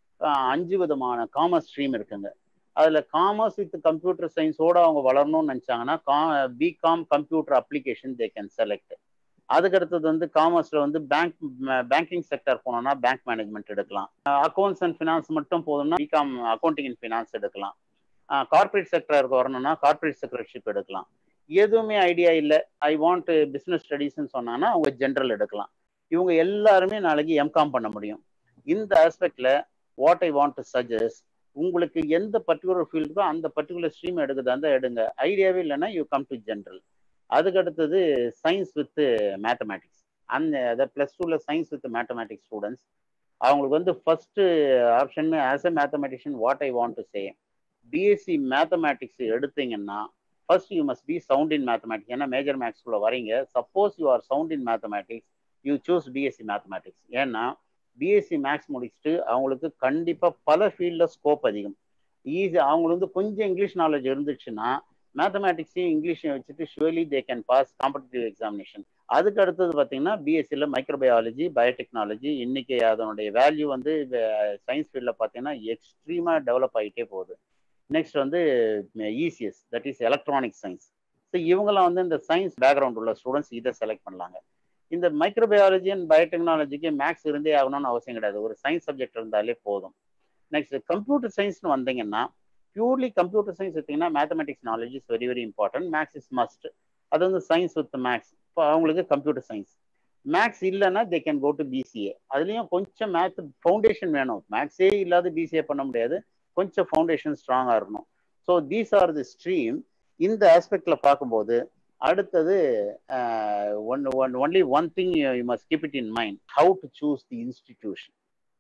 S3: அஞ்சு விதமான காமர்ஸ் ஸ்ட்ரீம் இருக்குங்க. அதுல காமர்ஸ் வித் கம்ப்யூட்டர் சயின்ஸோட அவங்க வளரணும்னு நினைச்சாங்கன்னா BCom computer application they can select. அதுக்கு அடுத்தது வந்து காமர்ஸ்ல வந்து பேங்க் பேங்கிங் செக்டர் போனோம்னா பேங்க் மேனேஜ்மெண்ட் எடுக்கலாம். அக்கௌண்ட்ஸ் அண்ட் ஃபினான்ஸ் மட்டும் போதும்னா பிகாம் அக்கௌண்டிங் அண்ட் ஃபினான்ஸ் எடுக்கலாம். கார்பரேட் செக்டருக்கு வரணும்னா கார்பரேட் செக்ரட்டரிஷிப் எடுக்கலாம். எதுவுமே ஐடியா இல்லை, ஐ வாண்ட் பிசினஸ் ஸ்டடீஸ்ன்னு சொன்னாங்கன்னா அவங்க ஜென்ரல் எடுக்கலாம். இவங்க எல்லாருமே நாளைக்கு எம்காம் பண்ண முடியும். இந்த ஆஸ்பெக்ட்ல what I want to suggest, உங்களுக்கு எந்த பர்டிகுலர் ஃபீல்டுக்கோ அந்த பர்டிகுலர் ஸ்ட்ரீம் எடுக்குது அந்த எடுங்க. ஐடியாவே இல்லைன்னா யூ கம் டு ஜென்ரல். அதுக்கு அடுத்தது சயின்ஸ் வித் மேத்தமேட்டிக்ஸ். அந்த அதை பிளஸ் டூல சயின்ஸ் வித் மேத்தமேட்டிக்ஸ் ஸ்டூடெண்ட்ஸ் அவங்களுக்கு வந்து first option as a mathematician what I want to say, BSc mathematics எடுத்தீங்கன்னா first you must be sound in mathematics. ஏன்னா major மேக்ஸ்குள்ள வரீங்க. Suppose you are sound in mathematics you choose BSc mathematics. ஏன்னா BSc maths முடிச்சுட்டு அவங்களுக்கு கண்டிப்பா பல ஃபீல்ட்ல ஸ்கோப் அதிகம். ஈஸி அவங்களுக்கு வந்து கொஞ்சம் இங்கிலீஷ் நாலேஜ் இருந்துச்சுன்னா மேத்தமேட்டிக்ஸையும் இங்கிலீஷையும் வச்சுட்டு surely they can pass competitive examination. அதுக்கு அடுத்தது பார்த்தீங்கன்னா பிஎஸ்சியில் மைக்ரோபயாலஜி, பயோடெக்னாலஜி. இன்னைக்கு அதனுடைய வேல்யூ வந்து சயின்ஸ் ஃபீல்டில் பார்த்தீங்கன்னா எக்ஸ்ட்ரீமாக டெவலப் ஆகிட்டே போகுது. நெக்ஸ்ட் வந்து ECS, that is electronic science. So இவங்கெல்லாம் வந்து இந்த சயின்ஸ் பேக்ரவுண்ட் உள்ள ஸ்டூடெண்ட்ஸ் இதை செலக்ட் பண்ணலாங்க. இந்த மைக்ரோபயாலஜி அண்ட் பயோடெக்னாலஜிக்கு மேக்ஸ் இருந்தே ஆகணும்னு அவசியம் கிடையாது, ஒரு சயின்ஸ் சப்ஜெக்ட் இருந்தாலே போதும். நெக்ஸ்ட் கம்ப்யூட்டர் சயின்ஸ்னு வந்தீங்கன்னா பியூர்லி கம்ப்யூட்டர் சயின்ஸ் எடுத்தீங்கன்னா mathematics knowledge is very very important. Maths is must. அது வந்து சயின்ஸ் வித் மேக்ஸ். இப்போ அவங்களுக்கு கம்ப்யூட்டர் சயின்ஸ். மேக்ஸ் இல்லைன்னா they can go to BCA. அதுலேயும் கொஞ்சம் மேத் ஃபவுண்டேஷன் வேணும். மேக்ஸே இல்லாத பிசிஏ பண்ண முடியாது, கொஞ்சம் ஃபவுண்டேஷன் ஸ்ட்ராங்காக இருக்கணும். So these are the stream. இந்த ஆஸ்பெக்ட்ல பார்க்கும்போது அடுத்தது one one only one thing you must keep it in mind, how to choose the institution.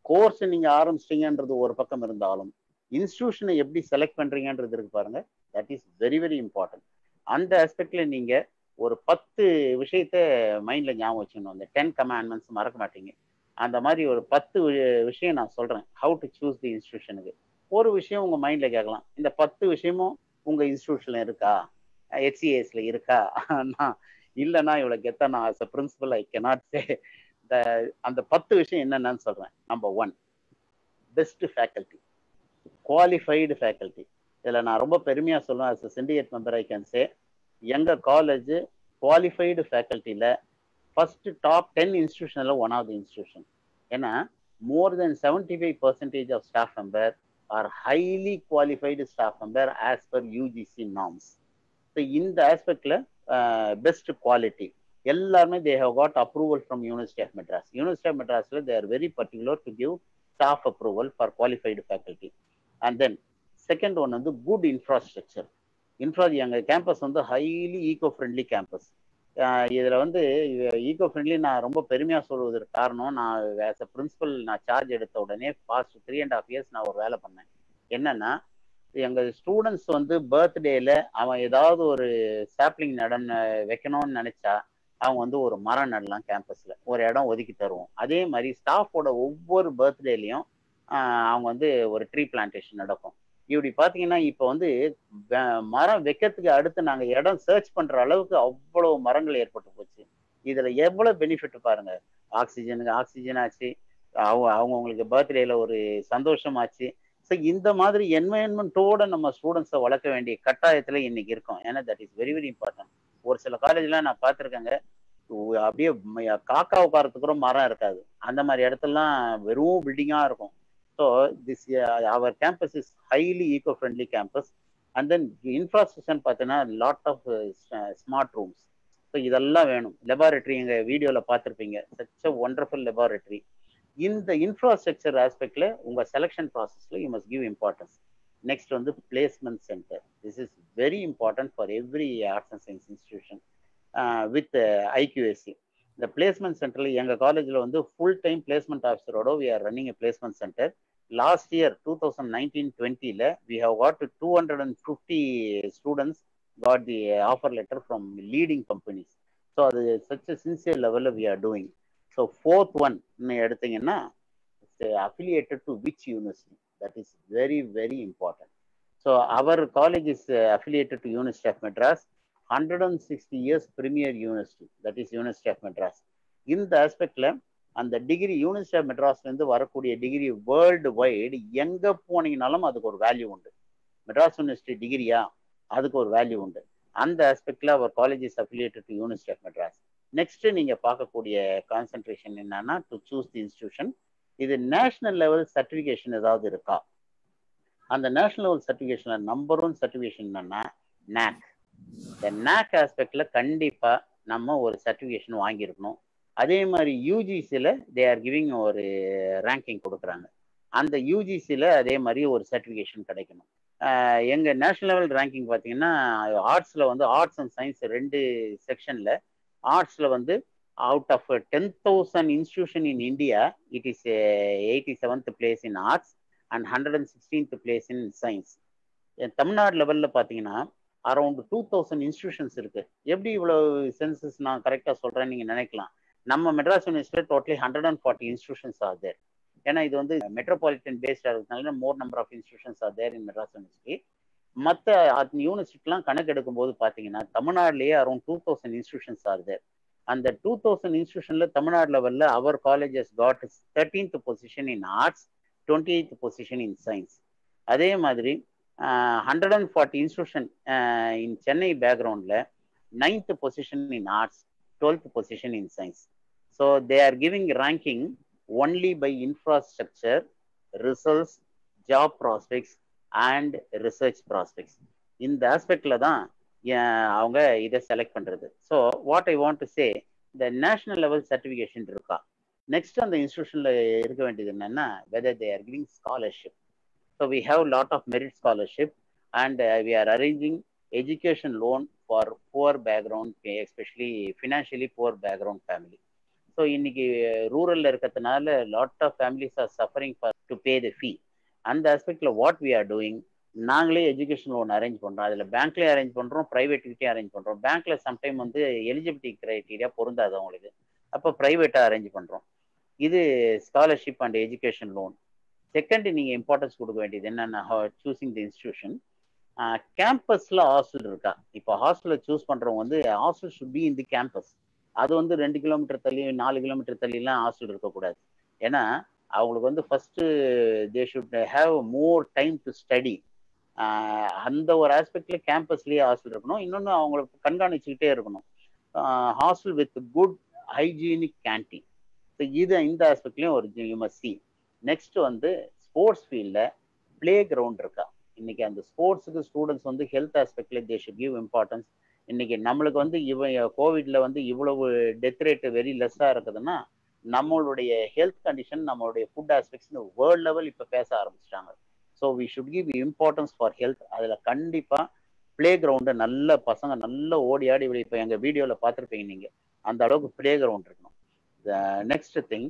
S3: Course நீங்கள் ஆரம்பிச்சிட்டிங்கன்றது ஒரு பக்கம் இருந்தாலும் இன்ஸ்டிடியூஷனை எப்படி செலக்ட் பண்ணுறீங்கன்றது இருக்கு பாருங்க, that is very very important. அந்த ஆஸ்பெக்ட்ல நீங்கள் ஒரு பத்து விஷயத்த மைண்டில் ஞாபகம் வச்சுக்கணும். அந்த டென் கமாண்ட்மெண்ட்ஸ் மறக்க மாட்டீங்க. அந்த மாதிரி ஒரு பத்து விஷயம் நான் சொல்கிறேன், ஹவு டு சூஸ் தி இன்ஸ்டிடியூஷனுக்கு. ஒரு விஷயம் உங்கள் மைண்டில் கேட்கலாம், இந்த பத்து விஷயமும் உங்கள் இன்ஸ்டிடியூஷனில் இருக்கா, ஹெச்சிஏஎஸ்ல இருக்கா? நான் இல்லைன்னா இவ்வளோ கெத்தா நான் as a principal I cannot say. இந்த அந்த பத்து விஷயம் என்னென்னு சொல்கிறேன். Number one, best faculty, qualified faculty. இதில் நான் ரொம்ப பெருமையாக சொல்லுவேன், as a syndicate member I can say, எங்கள் காலேஜ் குவாலிஃபைடு ஃபேக்கல்ட்டியில் ஃபர்ஸ்ட் டாப் டென் இன்ஸ்டிடியூஷனில் ஒன் ஆஃப் தி இன்ஸ்டிடியூஷன். ஏன்னா more then seventy five percentage of staff member are highly qualified staff member as per UGC norms. So இந்த ஆஸ்பெக்டில் best quality எல்லாருமே தே have got approval from university of Madras. University of மெட்ராஸில் they are very particular to give staff approval for qualified faculty. And then second one வந்து good infrastructure. Infra எங்கள் campus வந்து highly eco friendly campus. இதில் வந்து eco friendly நான் ரொம்ப பெருமையாக சொல்வதற்கு காரணம், நான் ஆஸ் அ பிரின்சிபல் நான் சார்ஜ் எடுத்த உடனே past three and half years நான் ஒரு வேலை பண்ணேன். என்னன்னா, எங்கள் ஸ்டூடெண்ட்ஸ் வந்து பர்த்டேல அவன் ஏதாவது ஒரு சாப்ளிங் நடன வைக்கணும்னு நினைச்சா அவங்க வந்து ஒரு மரம் நடலாம், கேம்பஸ்ல ஒரு இடம் ஒதுக்கி தருவோம். அதே மாதிரி ஸ்டாஃபோட ஒவ்வொரு பர்த்டேலையும் அவங்க வந்து ஒரு ட்ரீ பிளான்டேஷன் நடக்கும். இப்படி பார்த்தீங்கன்னா இப்போ வந்து மரம் வைக்கிறதுக்கு அடுத்து நாங்கள் இடம் சர்ச் பண்ற அளவுக்கு அவ்வளவு மரங்கள் ஏற்பட்டு போச்சு. இதுல எவ்வளவு பெனிஃபிட் பாருங்க. ஆக்சிஜனுக்கு ஆக்சிஜன் ஆச்சு, அவங்க அவங்கவுங்களுக்கு பர்த்டேல ஒரு சந்தோஷம் ஆச்சு. ஸோ இந்த மாதிரி என்வயன்மெண்ட்டோட நம்ம ஸ்டூடெண்ட்ஸை வளர்க்க வேண்டிய கட்டாயத்துல இன்னைக்கு இருக்கோம். ஏன்னா that is very very important. ஒரு சில காலேஜ்லாம் நான் பார்த்துருக்கேங்க, அப்படியே காக்கா உட்காரத்துக்கு மரம் இருக்காது. அந்த மாதிரி இடத்துலலாம் வெறும் பில்டிங்கா இருக்கும். So this our campus is highly eco friendly campus. And then infrastructure பார்த்தீங்கன்னா lot of smart rooms. So இதெல்லாம் வேணும். லெபார்டரி எங்கள் வீடியோவில் பார்த்துருப்பீங்க, சச் அ ஒண்டர்ஃபுல் லெபார்டரி. இந்த இன்ஃப்ராஸ்ட்ரக்சர் ஆஸ்பெக்ட்ல உங்க செலக்ஷன் ப்ராசஸ்ல you must give importance. Next வந்து placement centre. This is very important for every arts and science institution with IQSC. இந்த பிளேஸ்மெண்ட் சென்டர்ல எங்க காலேஜ்ல வந்து ஃபுல் டைம் பிளேஸ்மெண்ட் ஆஃபீஸரோட we are running a placement centre. Last year two thousand nineteen டுவெண்ட்டில we have got two hundred and fifty students got the offer letter from leading companies. So அது such a sincere level we are doing. So fourth one எடுத்தீங்கன்னா affiliated to which university, that is very very important. So our college is affiliated to University of Madras, one hundred sixty years premier university, that is University of Madras. இந்த ஆஸ்பெக்ட்ல அந்த degree university of மெட்ராஸ்ல இருந்து வரக்கூடிய degree world wide எங்க போனீங்கனாலும் அதுக்கு ஒரு value உண்டு. Madras university டிகிரியா, அதுக்கு ஒரு வேல்யூ உண்டு. அந்த ஆஸ்பெக்ட்ல our college is affiliated to university of Madras. Next நீங்க பார்க்கக்கூடிய கான்சென்ட்ரேஷன் என்னன்னா, டு சூஸ் தி இன்ஸ்டிடியூஷன். இது நேஷனல் லெவல் சர்டிஃபிகேஷன் ஏதாவது இருக்கா? அந்த நேஷனல் லெவல் சர்டிஃபிகேஷன்ல நம்பர் ஒன் சர்டிஃபிகேஷன் என்னன்னா நாக். இந்த நாக் ஆஸ்பெக்ட்ல கண்டிப்பா நம்ம ஒரு சர்டிஃபிகேஷன் வாங்கியிருக்கணும். அதே மாதிரி யூஜிசியில் தே ஆர் கிவிங் ஒரு ரேங்கிங் கொடுக்குறாங்க. அந்த யூஜிசியில் அதே மாதிரி ஒரு சர்டிஃபிகேஷன் கிடைக்கணும். எங்கள் நேஷனல் லெவல் ரேங்கிங் பார்த்தீங்கன்னா ஆர்ட்ஸில் வந்து ஆர்ட்ஸ் அண்ட் சயின்ஸ் ரெண்டு செக்ஷனில், ஆர்ட்ஸில் வந்து out of ten thousand institution in India it is eighty seventh place in arts and hundred and sixteenth place in science. Tamil Nadu லெவலில் பார்த்தீங்கன்னா அரௌண்ட் டூ தௌசண்ட் இன்ஸ்டிடியூஷன்ஸ் இருக்குது. எப்படி இவ்வளோ சென்சஸ் நான் கரெக்டாக சொல்கிறேன்னு நீங்கள் நினைக்கலாம். நம்ம மெட்ராஸ் யூனிவர்சிட்டியில் totally hundred and forty institutions are there. ஏன்னா இது வந்து மெட்ரோபாலிட்டன் பேஸ்டாக இருக்கிறதுனால more number of institutions are there in Madras university. மற்ற யூனிவர்சிட்டிலாம் கணக்கு எடுக்கும் போது பார்த்தீங்கன்னா தமிழ்நாட்டிலேயே around two thousand institutions are there. அந்த டூ தௌசண்ட் இன்ஸ்டிடியூஷனில் தமிழ்நாடு லெவலில் our colleges got thirteenth position in arts, twenty eighth position in science. அதே மாதிரி hundred and forty institution in Chennai பேக்ரவுண்டில் ninth position in arts, twelfth position in science. So they are giving ranking only by infrastructure, results, job prospects and research prospects. இந்த ஆஸ்பெக்ட்ல தான் அவங்க இதை select பண்றது. So what I want to say, இந்த national level certification இருக்கா? Next அந்த இன்ஸ்டிடியூஷன்ல இருக்க வேண்டியது என்னன்னா whether they are giving scholarship. So we have lot of merit scholarship and uh, we are arranging education loan for poor background, especially financially poor background family. So இன்னைக்கு ரூரலில் இருக்கிறதுனால lot of families are suffering for to pay the fee. அந்த ஆஸ்பெக்டில் what we are doing, நாங்களே education loan arrange பண்ணுறோம். அதில் பேங்க்லேயே arrange பண்ணுறோம், ப்ரைவேட்கிட்டே arrange பண்ணுறோம். பேங்க்கில் சம்டைம் வந்து எலிஜிபிலிட்டி க்ரைட்டீரியா பொருந்தாது அவங்களுக்கு, அப்போ ப்ரைவேட்டாக அரேஞ்ச் பண்ணுறோம். இது scholarship and education loan. Second, நீங்கள் இம்பார்ட்டன்ஸ் கொடுக்க வேண்டியது என்னென்ன, சூஸிங் தி இன்ஸ்டிடியூஷன். கேம்பஸில் ஹாஸ்டல் இருக்கா? இப்போ ஹாஸ்டலில் சூஸ் பண்ணுறவங்க வந்து hostel should be in the campus. அது வந்து ரெண்டு கிலோமீட்டர் தள்ளி நாலு கிலோமீட்டர் தள்ளிலாம் ஹாஸ்டல் இருக்கக்கூடாது. ஏன்னா அவங்களுக்கு வந்து first they should have more time to study. அந்த ஒரு ஆஸ்பெக்டில் கேம்பஸ்லேயே ஹாஸ்டல் இருக்கணும். இன்னொன்று அவங்களுக்கு கண்காணிச்சுக்கிட்டே இருக்கணும். Hostel with good hygienic canteen. So இது இந்த ஆஸ்பெக்ட்லேயும் ஒரு யூ மஸ்ட் சி. நெக்ஸ்ட் வந்து ஸ்போர்ட்ஸ் ஃபீல்டில் பிளே கிரவுண்ட் இருக்கா? இன்னைக்கு அந்த ஸ்போர்ட்ஸுக்கு ஸ்டூடெண்ட்ஸ் வந்து ஹெல்த் ஆஸ்பெக்ட்ல தே ஷுட் கிவ் இம்பார்ட்டன்ஸ். இன்னைக்கு நம்மளுக்கு வந்து இவ கோவிட்ல வந்து இவ்வளவு டெத் ரேட் வெரி லெஸ்ஸாக இருக்குதுன்னா நம்மளுடைய ஹெல்த் கண்டிஷன், நம்மளுடைய ஃபுட் ஆஸ்பெக்ட்ஸ் வேர்ல்ட் லெவல் இப்போ பேச ஆரம்பிச்சிட்டாங்க. So we should give importance for health. அதில் கண்டிப்பாக பிளே கிரவுண்டு நல்ல பசங்க நல்ல ஓடி ஆடி விளையாடி, இப்போ எங்கள் வீடியோவில் பார்த்துருப்பீங்க நீங்கள், அந்த அளவுக்கு பிளே கிரவுண்ட் இருக்கணும். Next thing,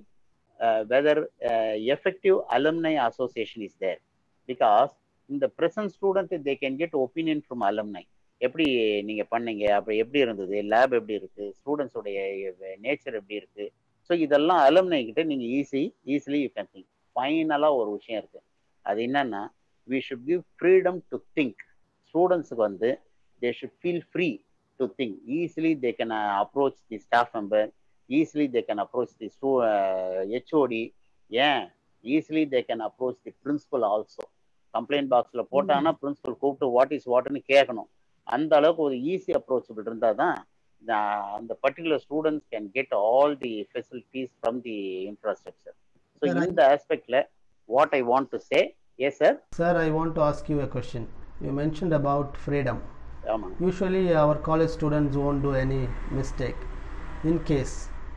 S3: whether effective alumni association is there. Because இந்த present student they can get opinion from alumni. எப்படி நீங்கள் பண்ணீங்க, அப்போ எப்படி இருந்தது, லேப் எப்படி இருக்குது, ஸ்டூடெண்ட்ஸோடைய நேச்சர் எப்படி இருக்குது. ஸோ இதெல்லாம் அலுமினை கிட்ட நீங்கள் easy easily you can think. ஃபைனலாக ஒரு விஷயம் இருக்குது, அது என்னன்னா we should give freedom to think. ஸ்டூடெண்ட்ஸுக்கு வந்து they should feel free to think. Easily they can approach the staff member, easily they can approach the ஸ்டூ HOD, and easily they can approach the principal also. Complaint பாக்ஸில் போட்டாங்கன்னா principal கூப்பிட்டு what is வாட்னு கேட்கணும். அந்த அளவுக்கு ஒரு easy approachable இருந்தால் தான் அந்த particular students can get all the facilities from the infrastructure. So இந்த ஆஸ்பெக்டில் what I want to say. Yes sir.
S1: Sir, I want to ask you a question. You mentioned about freedom.
S3: Yeah,
S1: usually our college students won't do any mistake. In case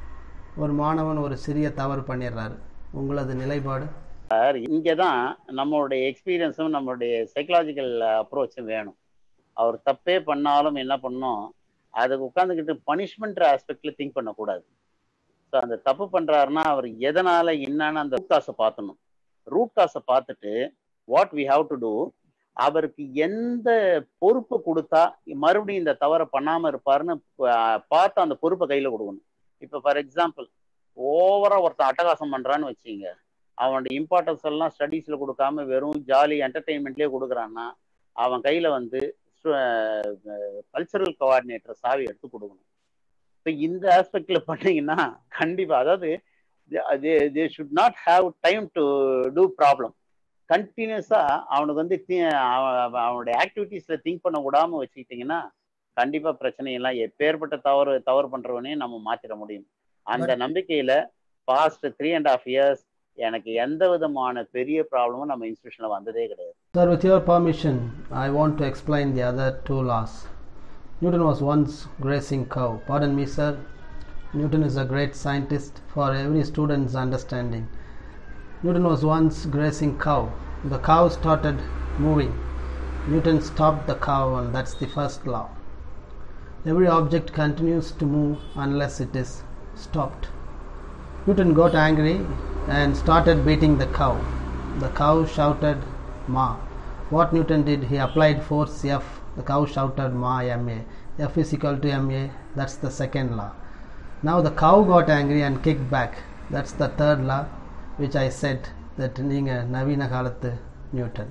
S1: ஒரு மாணவன் ஒரு சிறிய தவறு பண்ணிடுறாரு, உங்களது நிலைப்பாடு?
S3: சார், இங்கே தான் நம்மளுடைய எக்ஸ்பீரியன்ஸும் நம்மளுடைய சைக்கலாஜிக்கல் அப்ரோச்சும் வேணும். அவர் தப்பே பண்ணாலும் என்ன பண்ணணும், அதுக்கு உட்காந்துக்கிட்டு பனிஷ்மெண்ட் ஆஸ்பெக்டில் திங்க் பண்ணக்கூடாது. ஸோ அந்த தப்பு பண்ணுறாருன்னா அவர் எதனால் என்னன்னு அந்த ரூட் காசை பார்த்தணும். ரூட் காசை பார்த்துட்டு what we have to do, அவருக்கு எந்த பொறுப்பு கொடுத்தா மறுபடியும் இந்த தவறை பண்ணாமல் இருப்பாருன்னு பார்த்து அந்த பொறுப்பை கையில் கொடுக்கணும். இப்போ ஃபார் எக்ஸாம்பிள் ஓவராக ஒருத்தன் அட்டகாசம் பண்ணுறான்னு வச்சுங்க, அவனுடைய இம்பார்ட்டன்ஸ் எல்லாம் ஸ்டடீஸில் கொடுக்காம வெறும் ஜாலி என்டர்டெயின்மெண்ட்லேயே கொடுக்குறான்னா அவன் கையில் வந்து கல்ச்சரல் கோஆர்டினேட்டர் சாவி எடுத்து கொடுக்கணும். ஸோ இந்த ஆஸ்பெக்டில் பண்ணீங்கன்னா கண்டிப்பாக, அதாவது they, they should not have time to do problem. கண்டினியூஸாக அவனுக்கு வந்து அவனுடைய ஆக்டிவிட்டீஸில் திங்க் பண்ண விடாமல் வச்சுக்கிட்டிங்கன்னா கண்டிப்பாக பிரச்சனையெல்லாம் எப்பேற்பட்ட தவறு தவறு பண்ணுறவனையும் நம்ம மாற்றிட முடியும். அந்த நம்பிக்கையில் past three and half years எனக்கு எந்த விதமான பெரிய ப்ராப்ளமும் நம்ம இன்ஸ்டியூஷனில் வந்ததே கிடையாது.
S1: Sir, with your permission, I want to explain the other two laws. Newton was once grazing cow. Pardon me, sir. Newton is a great scientist for every student's understanding. Newton was once grazing cow. The cow started moving. Newton stopped the cow, and that's the first law. Every object continues to move unless it is stopped. Newton got angry and started beating the cow. The cow shouted Ma. What Newton did, he applied force F. The cow shouted Ma, M A. F is equal to M A. That's the second law. Now the cow got angry and kicked back. That's the third law, which I said that neenga navina kalathu Newton.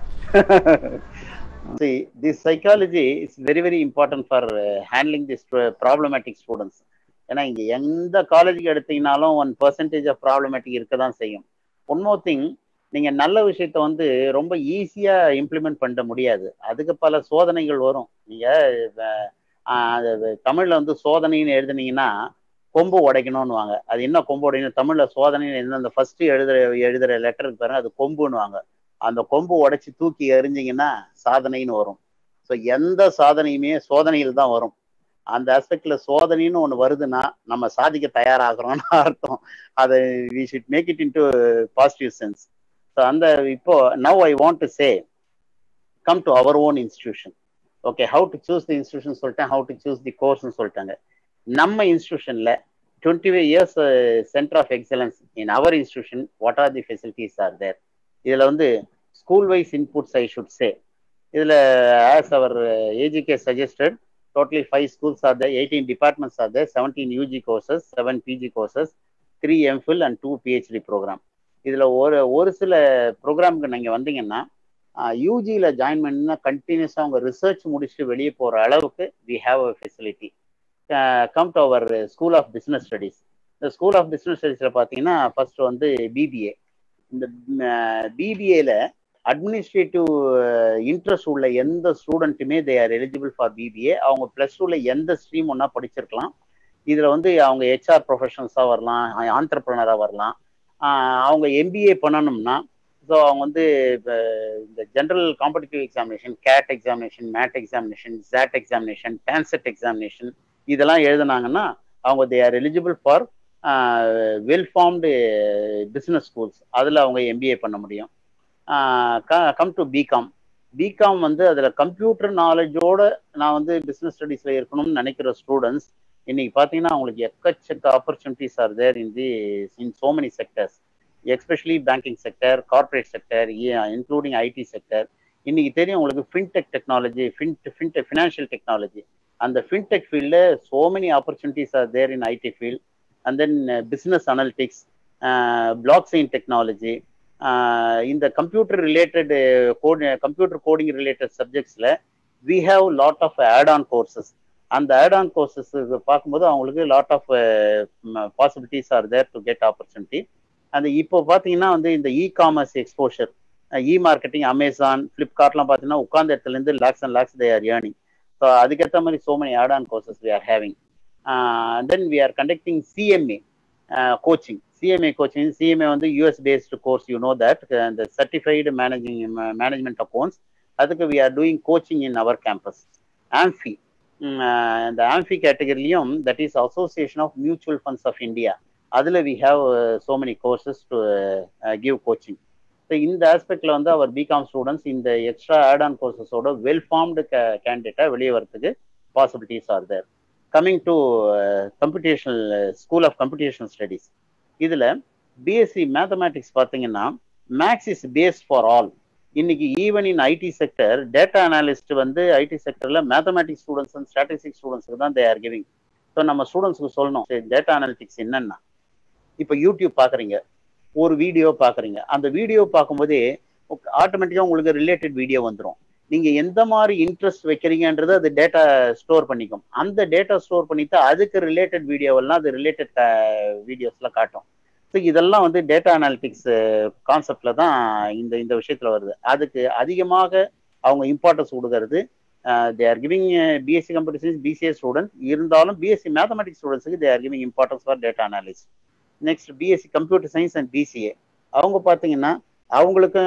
S3: See, this psychology is very very important for uh, handling this uh, problematic students. ஏன்னா இங்கே எந்த காலேஜுக்கு எடுத்தீங்கனாலும் one percentage of problematic இருக்க தான் செய்யும். One more thing, நீங்கள் நல்ல விஷயத்த வந்து ரொம்ப ஈஸியாக இம்ப்ளிமெண்ட் பண்ண முடியாது. அதுக்கு பல சோதனைகள் வரும். நீங்கள் தமிழில் வந்து சோதனைன்னு எழுதுனீங்கன்னா கொம்பு உடைக்கணும்னு வாங்க. அது என்ன கொம்பு உடைக்கணும், தமிழில் சோதனைன்னு என்ன, அந்த ஃபஸ்ட்டு எழுதுற எழுதுகிற லெட்டருக்கு பாருங்க, அது கொம்புன்னு வாங்க. அந்த கொம்பு உடைச்சி தூக்கி எறிஞ்சிங்கன்னா சாதனைன்னு வரும். ஸோ எந்த சாதனையுமே சோதனையில் தான் வரும். அந்த ஆஸ்பெக்ட்ல சோதனைன்னு ஒன்று வருதுன்னா நம்ம சாதிக்க தயாராகிறோம்னு அர்த்தம். அதை we should make it in to positive sense. So அந்த இப்போ now I want to say come to our own institution. Okay, how to choose the institution சொல்லிட்டேன், ஹவு டு சூஸ் தி கோர்ஸ்ன்னு சொல்லிட்டாங்க. நம்ம இன்ஸ்டிடியூஷன்ல twenty-five years uh, center of excellence in our institution. What are the facilities are there? இதுல வந்து school wise inputs I should say. இதுல as our uh, A G K suggested, totally five schools are there, eighteen departments are there, seventeen U G courses, seven P G courses, three M Phil and two PhD program. இதுல ஒரு ஒரு சில ப்ரோக்ராமுக்கு நீங்க வந்தீங்கன்னா யூஜியில் join பண்ணினா கண்டினியூஸாக அவங்க ரிசர்ச் முடிச்சுட்டு வெளியே போகிற அளவுக்கு we have a facility. Come to our school of business studies. இந்த ஸ்கூல் ஆஃப் பிஸ்னஸ் ஸ்டடீஸில் பார்த்தீங்கன்னா ஃபர்ஸ்ட் வந்து பிபிஏ. இந்த பிபிஏல அட்மினிஸ்ட்ரேட்டிவ் இன்ட்ரெஸ்ட் உள்ள எந்த ஸ்டூடெண்ட்டுமே they are eligible for BBA. அவங்க ப்ளஸ் டூவில் எந்த ஸ்ட்ரீம் ஒன்றா படிச்சிருக்கலாம். இதில் வந்து அவங்க ஹெச்ஆர் ப்ரொஃபஷனல்ஸாக வரலாம், ஆண்டர்ப்ரனராக வரலாம். அவங்க எம்பிஏ பண்ணணும்னா ஸோ அவங்க வந்து இந்த general competitive examination, CAT examination, MAT examination, XAT examination, TANCET examination இதெல்லாம் எழுதுனாங்கன்னா அவங்க they are eligible for well formed business schools. அதில் அவங்க எம்பிஏ பண்ண முடியும். Come to BCom. பிகாம் வந்து அதில் கம்ப்யூட்டர் நாலேஜோட நான் வந்து பிஸ்னஸ் ஸ்டடீஸில் இருக்கணும்னு நினைக்கிற ஸ்டூடெண்ட்ஸ் இன்னைக்கு பார்த்தீங்கன்னா அவங்களுக்கு எக்கச்சக்க opportunities are there in the in so many sectors, especially banking sector, corporate sector, including IT sector. இன்னைக்கு தெரியும் உங்களுக்கு ஃபின்டெக் டெக்னாலஜி, ஃபின்ட் ஃபின்டெக் ஃபினான்ஷியல் டெக்னாலஜி. அந்த ஃபின்டெக் ஃபீல்டில் so many opportunities are there in IT field. And then business analytics, blockchain technology, இந்த computer related code computer coding related சப்ஜெக்ட்ஸில் we have lot of add on courses. அந்த add on courses பார்க்கும்போது அவங்களுக்கு lot of possibilities are there to get opportunity. அந்த இப்போ பார்த்தீங்கன்னா வந்து இந்த e commerce exposure, e marketing, Amazon, ஃப்ளிப்கார்ட்லாம் பார்த்தீங்கன்னா உட்கார்ந்த இடத்துலேருந்து lakhs and lakhs they are earning. So அதுக்கேற்ற மாதிரி so many add on courses we are having. Then we are conducting CMA coaching. CMA coaching, CMA வந்து US based course, you know that, இந்த certified managing management accounts. அதுக்கு we are doing coaching in our campus. AMFI, இந்த AMFI கேட்டகரிலையும் that is association of mutual funds of India, அதில் we have so many courses to give coaching. So இந்த ஆஸ்பெக்டில் வந்து our BCom students இந்த extra add on கோர்சஸோட well formed கேண்டிடேட்டாக வெளியே வரதுக்கு possibilities are there. Coming to computational school of computational studies. இதில் பிஎஸ்சி மேத்தமேட்டிக்ஸ் பார்த்தீங்கன்னா maths is based for all. இன்னைக்கு even in IT sector data analyst வந்து IT செக்டரில் மேத்தமேட்டிக்ஸ் ஸ்டூடெண்ட்ஸ் அண்ட் ஸ்டாட்டிஸ்டிக்ஸ் ஸ்டூடெண்ட்ஸுக்கு தான் தே ஆர் கிவிங். ஸோ நம்ம ஸ்டூடெண்ட்ஸுக்கு சொல்லணும் டேட்டா அனாலிட்டிக்ஸ் என்னன்னா, இப்போ யூடியூப் பார்க்குறீங்க, ஒரு வீடியோ பார்க்குறீங்க, அந்த வீடியோ பார்க்கும்போதே ஆட்டோமேட்டிக்காக உங்களுக்கு ரிலேட்டட் வீடியோ வந்துடும். நீங்கள் எந்த மாதிரி இன்ட்ரெஸ்ட் வைக்கிறீங்கன்றது அது டேட்டா ஸ்டோர் பண்ணிக்கும். அந்த டேட்டா ஸ்டோர் பண்ணிட்டு அதுக்கு ரிலேட்டட் வீடியோவெல்லாம் அது ரிலேட்டட் வீடியோஸ்லாம் காட்டும். ஸோ இதெல்லாம் வந்து டேட்டா அனாலிட்டிக்ஸ் கான்செப்டில் தான் இந்த இந்த விஷயத்தில் வருது. அதுக்கு அதிகமாக அவங்க இம்பார்ட்டன்ஸ் கொடுக்கறது. They are giving BSc computer science BCA student இருந்தாலும் பிஎஸ்சி மேத்தமெட்டிக்ஸ் ஸ்டூடெண்ட்ஸுக்கு they are giving importance for data analysis. Next BSc computer science and BCA, அவங்க பார்த்தீங்கன்னா அவங்களுக்கு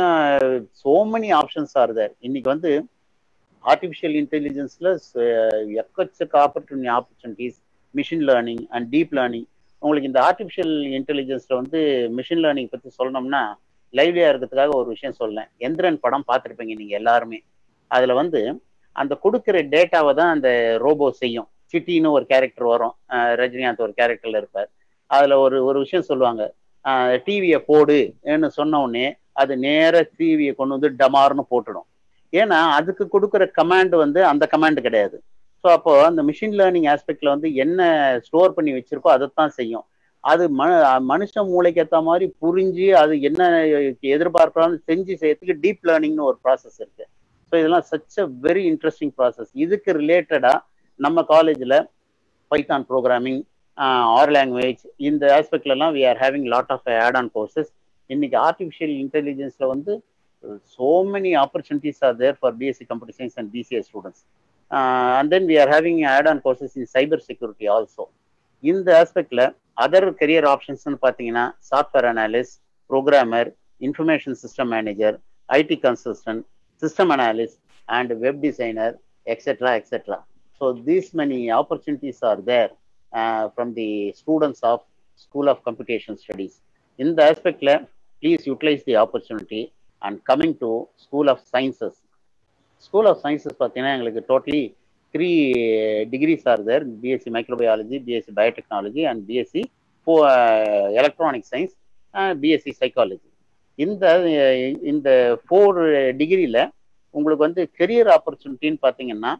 S3: so many options are there. இன்னைக்கு வந்து ஆர்டிஃபிஷியல் இன்டெலிஜென்ஸில் எக்கச்சக்க opportunity opportunities, machine learning and deep learning. உங்களுக்கு இந்த ஆர்டிஃபிஷியல் இன்டெலிஜென்ஸில் வந்து மிஷின் லேர்னிங் பற்றி சொல்லணும்னா லைவ்லியாக இருக்கிறதுக்காக ஒரு விஷயம் சொல்லேன். எந்திரன் படம் பார்த்துருப்பீங்க நீங்கள் எல்லாருமே. அதில் வந்து அந்த கொடுக்குற டேட்டாவை தான் அந்த ரோபோ செய்யும். சிட்டின்னு ஒரு கேரக்டர் வரும், ரஜினிகாந்த் ஒரு கேரக்டரில் இருப்பார். அதில் ஒரு ஒரு விஷயம் சொல்லுவாங்க, டிவியை போடுன்னு சொன்ன உடனே அது நேராக டிவியை கொண்டு வந்து டமார்னு போட்டுடும். ஏன்னா அதுக்கு கொடுக்குற கமாண்ட் வந்து அந்த கமாண்ட் கிடையாது. ஸோ அப்போ அந்த மிஷின் லேர்னிங் ஆஸ்பெக்ட்ல வந்து என்ன ஸ்டோர் பண்ணி வச்சிருக்கோ அதைத்தான் செய்யும். அது ம மனுஷ மூளைக்கு ஏற்ற மாதிரி புரிஞ்சு அது என்ன எதிர்பார்க்கலாம்னு செஞ்சு செய்யறதுக்கு டீப் லேர்னிங்னு ஒரு ப்ராசஸ் இருக்கு. ஸோ இதெல்லாம் such a very interesting process. இதுக்கு ரிலேட்டடா நம்ம காலேஜில் பைத்தான் ப்ரோக்ராமிங், ஆர் லாங்குவேஜ், இந்த ஆஸ்பெக்ட்லாம் we are having lot of add on courses. இன்னைக்கு ஆர்டிஃபிஷியல் இன்டெலிஜென்ஸ்ல வந்து so many opportunities are there for B S c Computer Science and B C A students. Uh, and then we are having add-on courses in cyber security also. In the aspect, other career options பார்த்தீங்கன்னா software analyst, programmer, information system manager, I T consultant, system analyst, and web designer, et cetera, et cetera. So these many opportunities are there uh, from the students of School of Computation Studies. In the aspect, please utilize the opportunity. And coming to School of Sciences, School of Sciences பார்த்தீங்கன்னா எங்களுக்கு totally three degrees are there: B S c Microbiology, B S c Biotechnology, and B S c for uh, Electronic Science, and B S c Psychology. இந்த இந்த four டிகிரியில் உங்களுக்கு வந்து career ஆப்பர்ச்சுனிட்டின்னு பார்த்தீங்கன்னா,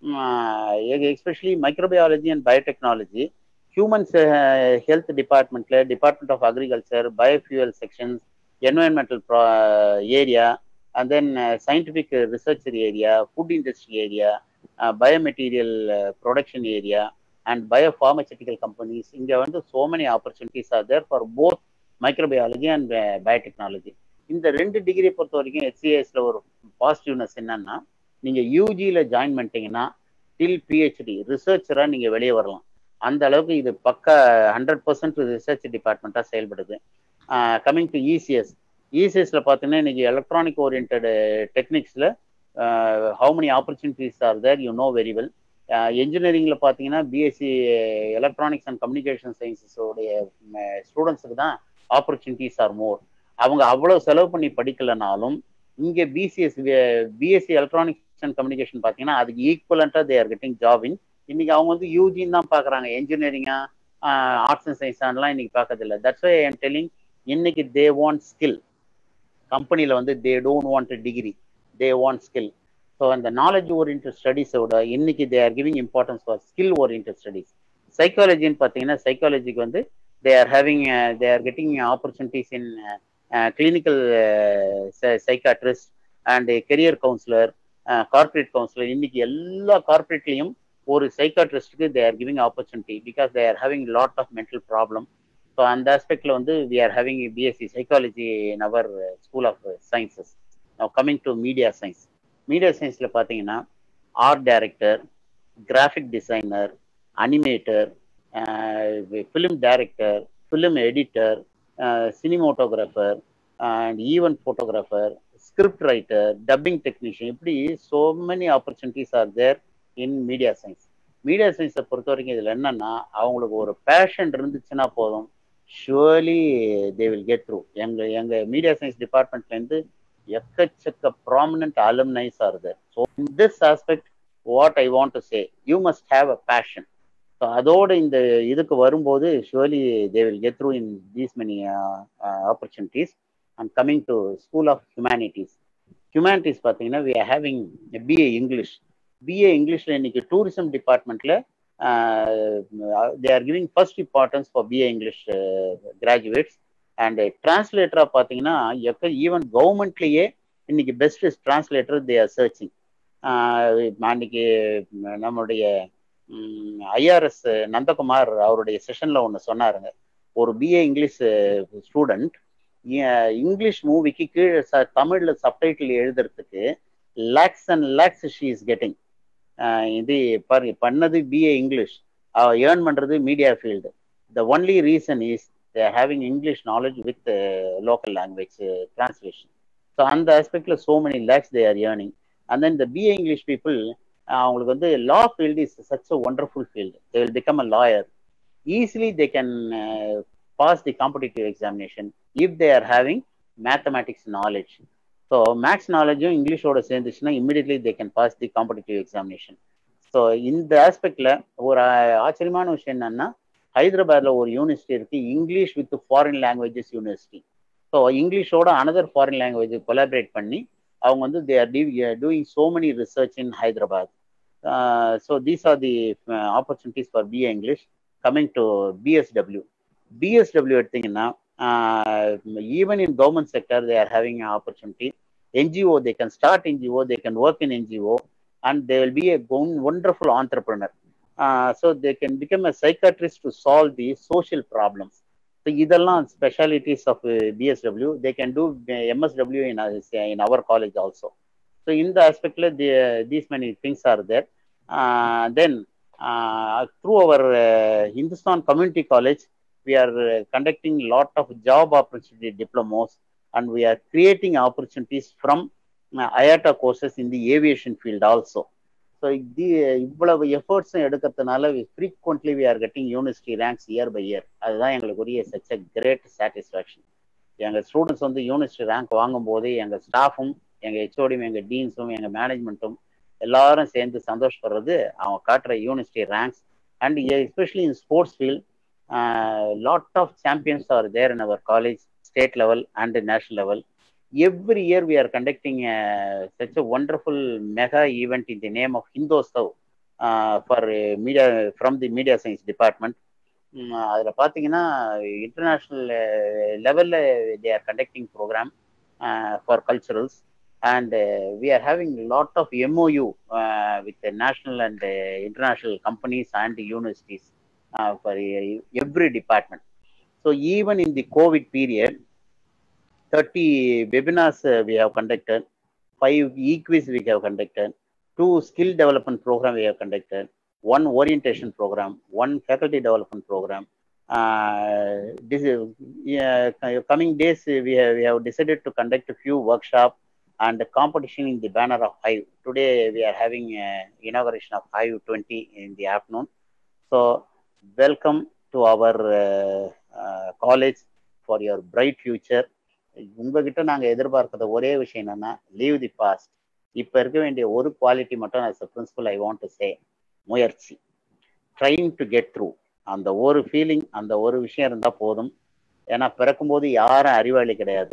S3: especially microbiology and biotechnology, humans health டிபார்ட்மெண்ட்டில், department of agriculture, biofuel sections, environmental area, and then scientific researcher area, food industry area, biomaterial production area, and biopharmaceutical companies. இங்கே வந்து so many opportunities are there for both microbiology and biotechnology. இந்த ரெண்டு degree பொறுத்த வரைக்கும் ஹெச்சிஏஎஸ்ல ஒரு positiveness என்னன்னா, நீங்க யூஜியில join பண்ணிட்டீங்கன்னா டில் பிஹெச்டி ரிசர்ச்சரா நீங்க வெளியே வரலாம். அந்த அளவுக்கு இது பக்கா ஹண்ட்ரட் பர்சன்ட் ரிசர்ச் டிபார்ட்மெண்ட்டா செயல்படுது. கமிங் டு இசிஎஸ், இசிஎஸ்ல பார்த்தீங்கன்னா இன்னைக்கு எலக்ட்ரானிக் ஓரியன்ட் டெக்னிக்ஸ்ல how many opportunities are there you know very well. என்ஜினியரிங்ல பார்த்தீங்கன்னா பிஎஸ்சி எலக்ட்ரானிக்ஸ் அண்ட் கம்யூனிகேஷன் சயின்சஸோடைய ஸ்டூடெண்ட்ஸுக்கு தான் ஆப்பர்ச்சுனிட்டிஸ் ஆர் மோர். அவங்க அவ்வளவு செலவு பண்ணி படிக்கலனாலும் இங்கே BCS BSc electronics and communication பார்த்தீங்கன்னா அதுக்கு ஈக்குவலண்டா they are getting job in. இன்னைக்கு அவங்க வந்து யூஜின்னு தான் பார்க்குறாங்க, என்ஜினியரிங்கா ஆர்ட்ஸ் அண்ட் சயின்ஸான்லாம் இன்னைக்கு பார்க்கறதில்ல. That's why I am telling, இன்னைக்கு தே வாண்ட் ஸ்கில். கம்பெனியில் வந்து they don't want degree, they want skill. So அந்த நாலேஜ் ஓரியன்ட் ஸ்டடீஸோட இன்னைக்கு they are giving importance for skill orient studies. சைக்காலஜின்னு பார்த்தீங்கன்னா சைக்காலஜிக்கு வந்து they are having uh, they are getting opportunities in uh, uh, clinical uh, psychiatrist and a career counselor, uh, corporate counselor. இன்னைக்கு எல்லா கார்பரேட்லயும் ஒரு சைக்காட்ரிஸ்ட்க்கு they are giving opportunity because they are having a lot of mental problem. So அந்த ஆஸ்பெக்ட்ல வந்து we are having a B S c psychology in our uh, school of uh, sciences. Now coming to media science, media scienceல பாத்தீங்கன்னா art director, graphic designer, animator, film director, film editor, cinematographer and event photographer, script writer, dubbing technician, இப்படி so many opportunities are there in media science. Media சயின்ஸை பொறுத்த வரைக்கும் இதில் என்னன்னா, அவங்களுக்கு ஒரு passion இருந்துச்சுன்னா போதும், surely they will get through. எங்கள் எங்கள் மீடியா சயின்ஸ் டிபார்ட்மெண்ட்லேருந்து எக்கச்சக்க prominent alumnis are there. So in this aspect what I want to say, you must have a passion. So அதோட இந்த இதுக்கு வரும்போது surely they will get through in these many opportunities. And coming to school of humanities, humanities பார்த்தீங்கன்னா we are having BA English. BA இங்கிலீஷில் இன்னைக்கு tourism டிபார்ட்மெண்ட்டில் they are giving first importance for BA English graduates. And டிரான்ஸ்லேட்டராக பார்த்தீங்கன்னா எப்போ even கவர்மெண்ட்லேயே இன்னைக்கு best translator they are searching. அன்னைக்கு நம்மளுடைய ஐஆர்எஸ் நந்தகுமார் அவருடைய செஷன்ல ஒன்று சொன்னாருங்க, ஒரு பிஏ இங்கிலீஷ் ஸ்டூடெண்ட் இங்கிலீஷ் மூவிக்கு கீழே ச தமிழ்ல சப்டைட்டில் எழுதுறதுக்கு lakhs and lakhs she is getting. இது பாரு பண்ணது பிஏ இங்கிலீஷ், ஏர்ன் பண்றது media field. The only reason is they are having English knowledge with local language translation. So அந்த ஆஸ்பெக்ட்ல so many lakhs they are earning. And then the BA English people, அவங்களுக்கு வந்து law field is such a wonderful field. They will become a lawyer. Easily they can pass the competitive examination if they are having mathematics knowledge. So maths நாலேஜும் இங்கிலீஷோட சேர்ந்துச்சுன்னா immediately they can pass the competitive examination. So இந்த ஆஸ்பெக்ட்ல ஒரு ஆச்சரியமான விஷயம் என்னன்னா, ஹைதராபாத்ல ஒரு யூனிவர்சிட்டி இருக்கு, English with foreign languages university. So இங்கிலீஷோட அனதர் ஃபாரின் லாங்குவேஜ் கொலாபரேட் பண்ணி அவங்க வந்து they are doing so many research in Hyderabad. Uh, so these are the uh, opportunities for B A English. Coming to B S W, B S W எடுத்தீங்கன்னா even in government sector they are having an opportunity. N G O, they can start N G O, they can work in N G O, and they will be a wonderful entrepreneur. Uh, so they can become a psychiatrist to solve the social problems. So இதெல்லாம் specialities of B S W. They can do M S W in, in our college also. So in the aspect the, these many things are there. Uh, then uh, through our uh, Hindustan Community College, we are uh, conducting lot of job opportunity diplomas, and we are creating opportunities from uh, I A T A courses in the aviation field also. So இவ்வளவு எஃபர்ட்ஸும் எடுக்கிறதுனால frequently we are getting university ranks year by year. அதுதான் எங்களுக்கு உரிய such a great satisfaction. எங்கள் students வந்து university rank வாங்கும் போது எங்கள் ஸ்டாஃபும், எங்கள் ஹெச்ஓடியும், எங்கள் டீன்ஸும், எங்கள் மேனேஜ்மெண்ட்டும் எல்லாரும் சேர்ந்து சந்தோஷப்படுறது அவங்க காட்டுற university ranks. And especially in sports field, lot of champions are there in our college, state level and national level. Every year we are conducting uh, such a wonderful mega event in the name of Hindustav uh, for uh, media from the media science department. அதில் பார்த்தீங்கன்னா international லெவலில் they are conducting program for culturals and we are having lot of MOU with national and international companies and universities for every department. So even in the COVID period, thirty webinars uh, we have conducted, five e-quiz we have conducted, two skill development program we have conducted, one orientation program, one faculty development program. Uh, this is, uh, coming days we have, we have decided to conduct a few workshops and competition in the banner of Hive. Today we are having uh, inauguration of Hive twenty in the afternoon. So welcome to our uh, uh, college for your bright future. உங்ககிட்ட நாங்கள் எதிர்பார்க்கிற ஒரே விஷயம் என்னன்னா, leave the past. இப்போ இருக்க வேண்டிய ஒரு குவாலிட்டி மட்டும் as a principal I want to say, முயற்சி, ட்ரைங் டு கெட் த்ரூ. அந்த ஒரு ஃபீலிங், அந்த ஒரு விஷயம் இருந்தால் போதும். ஏன்னா பிறக்கும்போது யாரும் அறிவாளி கிடையாது.